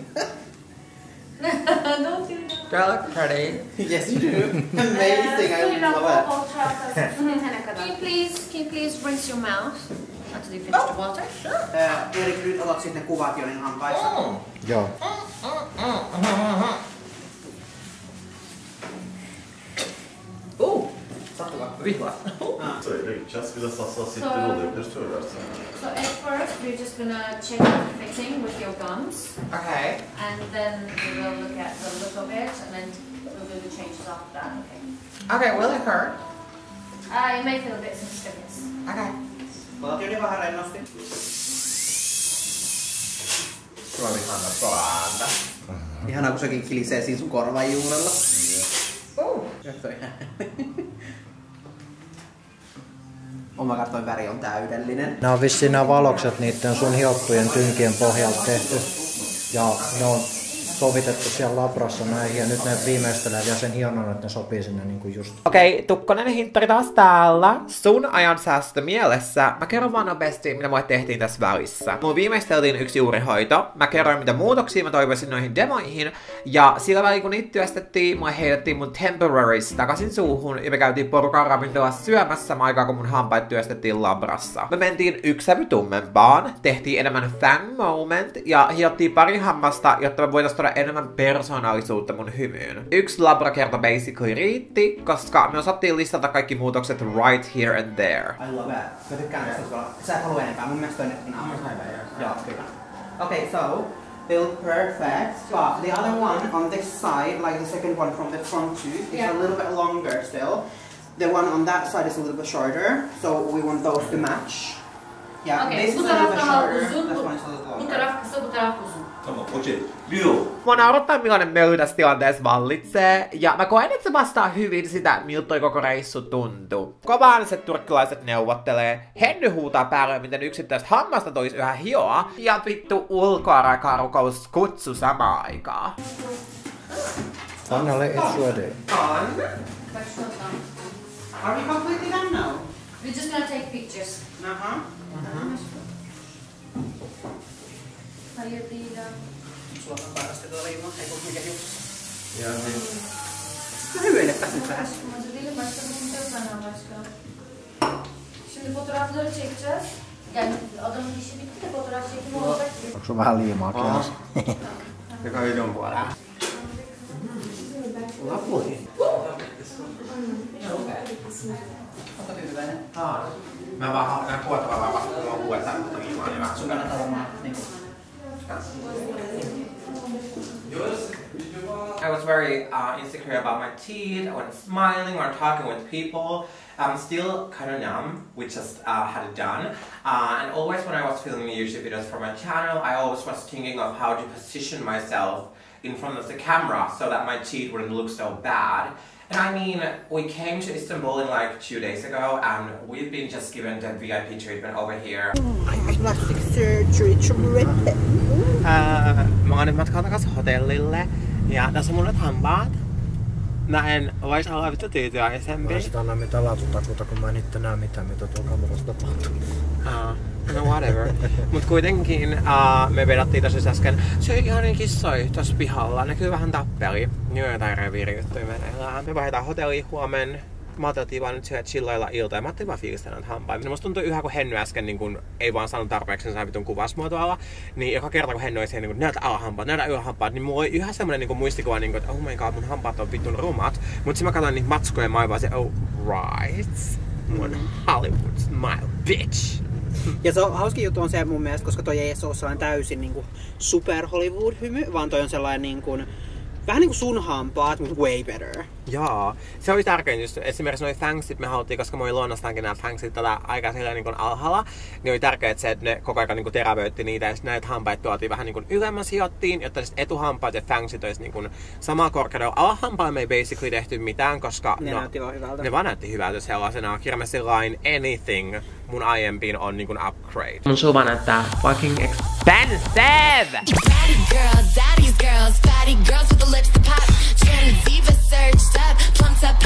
Speaker 6: Don't do that.
Speaker 1: Do I look pretty?
Speaker 2: Yes, you do. Amazing. I love
Speaker 6: Can you please, can you please rinse your mouth until you finish the water?
Speaker 2: it. Uh, Erik, nyt otat sitten ne kuvat Jonin hampaista.
Speaker 1: Mm.
Speaker 3: Joo.
Speaker 1: Ooh, sattuva vihla.
Speaker 8: Så det känns som att Sassa sitter och du förstår det.
Speaker 6: So at first we're just gonna check the fitting with your gums,
Speaker 1: Okay.
Speaker 6: and then we will look at the look of it, and then we'll do the changes after that. Okay.
Speaker 1: Okay, will it hurt?
Speaker 6: Uh, you may feel a bit some stiffness.
Speaker 1: Okay.
Speaker 2: Otat Joni vähän rennosti.
Speaker 1: Sulla on ihana paanda.
Speaker 2: Ihanaa kun sekin kilisee siinä sun korvan juurella.
Speaker 1: Ooh.
Speaker 2: Oh my god, toi väri on täydellinen.
Speaker 3: Nää on vissiin nämä valokset niiden sun hiottujen tynkien pohjalta tehty. Ja ne on sovitettu siellä labrassa näihin ja nyt ne viimeistelee vielä sen hienon, että ne sopii sinne niinku just.
Speaker 1: Okei, okay, Tukkonen hinttari taas täällä. Sun ajan säästö mielessä. Mä kerron vaan nopeasti, mitä mulle tehtiin tässä välissä. Mun viimeisteltiin yksi juurihoito. Mä kerroin, mitä muutoksia mä toivoisin noihin demoihin. Ja sillä välin kun niitä työstettiin, mulle heitettiin mun temporaries takaisin suuhun. Ja me käytiin porukan ravintolassa syömässä samaan aikaan, kun mun hampaat työstettiin labrassa. Me mentiin yksi sävy tummempaan, tehtiin enemmän fang moment ja hiottiin pari hammasta, jotta me voitais tuoda enemmän persoonallisuutta mun hymyyn. Yksi labrakerta basically riitti, koska me osattiin listata kaikki muutokset right here and there.
Speaker 2: I love it. Mä tykkään tästä tuolla. Sä et halua enempää, mun mielestä toi nyt on Joo, kyllä. Okay, so they look perfect, but the other one on this side, like the second one from the front tooth, is
Speaker 6: Yeah.
Speaker 2: a little bit longer still. The one on that side is a little bit shorter, so we want those to match. Yeah,
Speaker 6: Okay,
Speaker 2: this is a
Speaker 6: mutta
Speaker 2: little bit
Speaker 6: rahka
Speaker 2: shorter,
Speaker 6: halkuun.
Speaker 2: this one is a little
Speaker 6: Mutta
Speaker 2: longer.
Speaker 6: rahka, mutta rahka.
Speaker 8: Tamam, okej. Leo.
Speaker 1: Mua naurattaa millainen möly tässä tilanteessa vallitsee, ja mä koen, että se vastaa hyvin sitä, miltä toi koko reissu tuntuu. Kovaaniset turkkilaiset neuvottelee, Henny huutaa päälle, miten yksittäistä hammasta tois yhä hioa, ja vittu ulkoarakarukous kutsu samaan aikaan.
Speaker 3: Annalle it's ready.
Speaker 1: On.
Speaker 2: Are we completely done now?
Speaker 6: We're just gonna take pictures.
Speaker 2: Uh-huh.
Speaker 6: Ajettiin
Speaker 2: Sulla on päästä tuolla ilman, ei kun mikä juttu.
Speaker 8: Ja niin.
Speaker 2: Hyvyydepäs nyt pääs.
Speaker 6: Mä se ilmaista, mutta Şimdi fotoğrafları çekeceğiz. Yani adamın işi bitti de fotoğraf çekimi olacak.
Speaker 3: Onko sun vähän liimaa kielessä?
Speaker 1: Joka on videon puolella. Lappuihin. Onko tyytyväinen? Aa. Mä vaan mä kuottavaa vaan vasta kun on uudestaan mutta liimaa niin vähän. Sun kannattaa varmaan niinku. I was very uh, insecure about my teeth when smiling or talking with people. I'm still kind of numb. We just uh, had it done. Uh, and always when I was filming YouTube videos for my channel, I always was thinking of how to position myself in front of the camera so that my teeth wouldn't look so bad. And I mean, we came to Istanbul in like two days ago and we've been just given the V I P treatment over here.
Speaker 7: Plastic surgery treatment.
Speaker 1: Uh, mä oon nyt matkaan takas hotellille ja tässä on mulle hampaat. Mä en vois olla vittu tyytyväisempi.
Speaker 3: Mä en sitä anna mitään laatutakuuta, kun mä en itse näe mitään, mitä tuolla kamerassa tapahtuu.
Speaker 1: Uh, no whatever. Mut kuitenkin uh, me vedattiin tossa äsken. Se on ihan niin kissoi tossa pihalla. Näkyy vähän tappeli. Nyt on jotain reviiriyttyy meneillään. Me vaihdetaan hotelliin huomen. Mä ajattelin vaan nyt siellä chillailla ilta ja mä ajattelin vaan fiilistää näitä hampaita. Musta tuntui yhä kun Henny äsken niin kun ei vaan saanut tarpeeksi sen vitun kuvasmuotoilla. Niin joka kerta kun Henny oli siihen niin näytä alahampaat, näytä ylähampaat, niin mulla oli yhä semmonen niin muistikuva, niin kun, että oh my god mun hampaat on vitun rumat. Mut sit mä katsoin niitä matskuja ja mä olin vaan se oh right. Mun Hollywood smile bitch.
Speaker 2: Ja se on, hauskin juttu on se mun mielestä, koska toi ei ole sellainen täysin niin kuin super Hollywood-hymy, vaan toi on sellainen niin kuin, vähän niinku sun hampaat, mutta way better.
Speaker 1: Jaa, se oli tärkein just. Esimerkiksi noi fangsit me haluttiin, koska moi luonnostaankin nämä fangsit tällä aika silleen niin kuin alhaalla. Niin oli tärkeää se, että ne koko ajan niin kuin terävöitti niitä ja sitten näitä hampaita tuotiin vähän niin kuin ylemmäs hiottiin, jotta sitten etuhampaat ja fangsit olisi niin kuin samaa korkeudella. Alahampailla me ei basically tehty mitään, koska
Speaker 2: ne
Speaker 1: no,
Speaker 2: näytti vaan hyvältä.
Speaker 1: Ne vaan näytti hyvältä sellaisena. Kirjallisesti line anything mun aiempiin on niin kuin upgrade. Mun suva näyttää fucking expensive!
Speaker 9: Daddy girls, daddy's girls, fatty girls with the lips to pop. Genevieve surged up, plumped up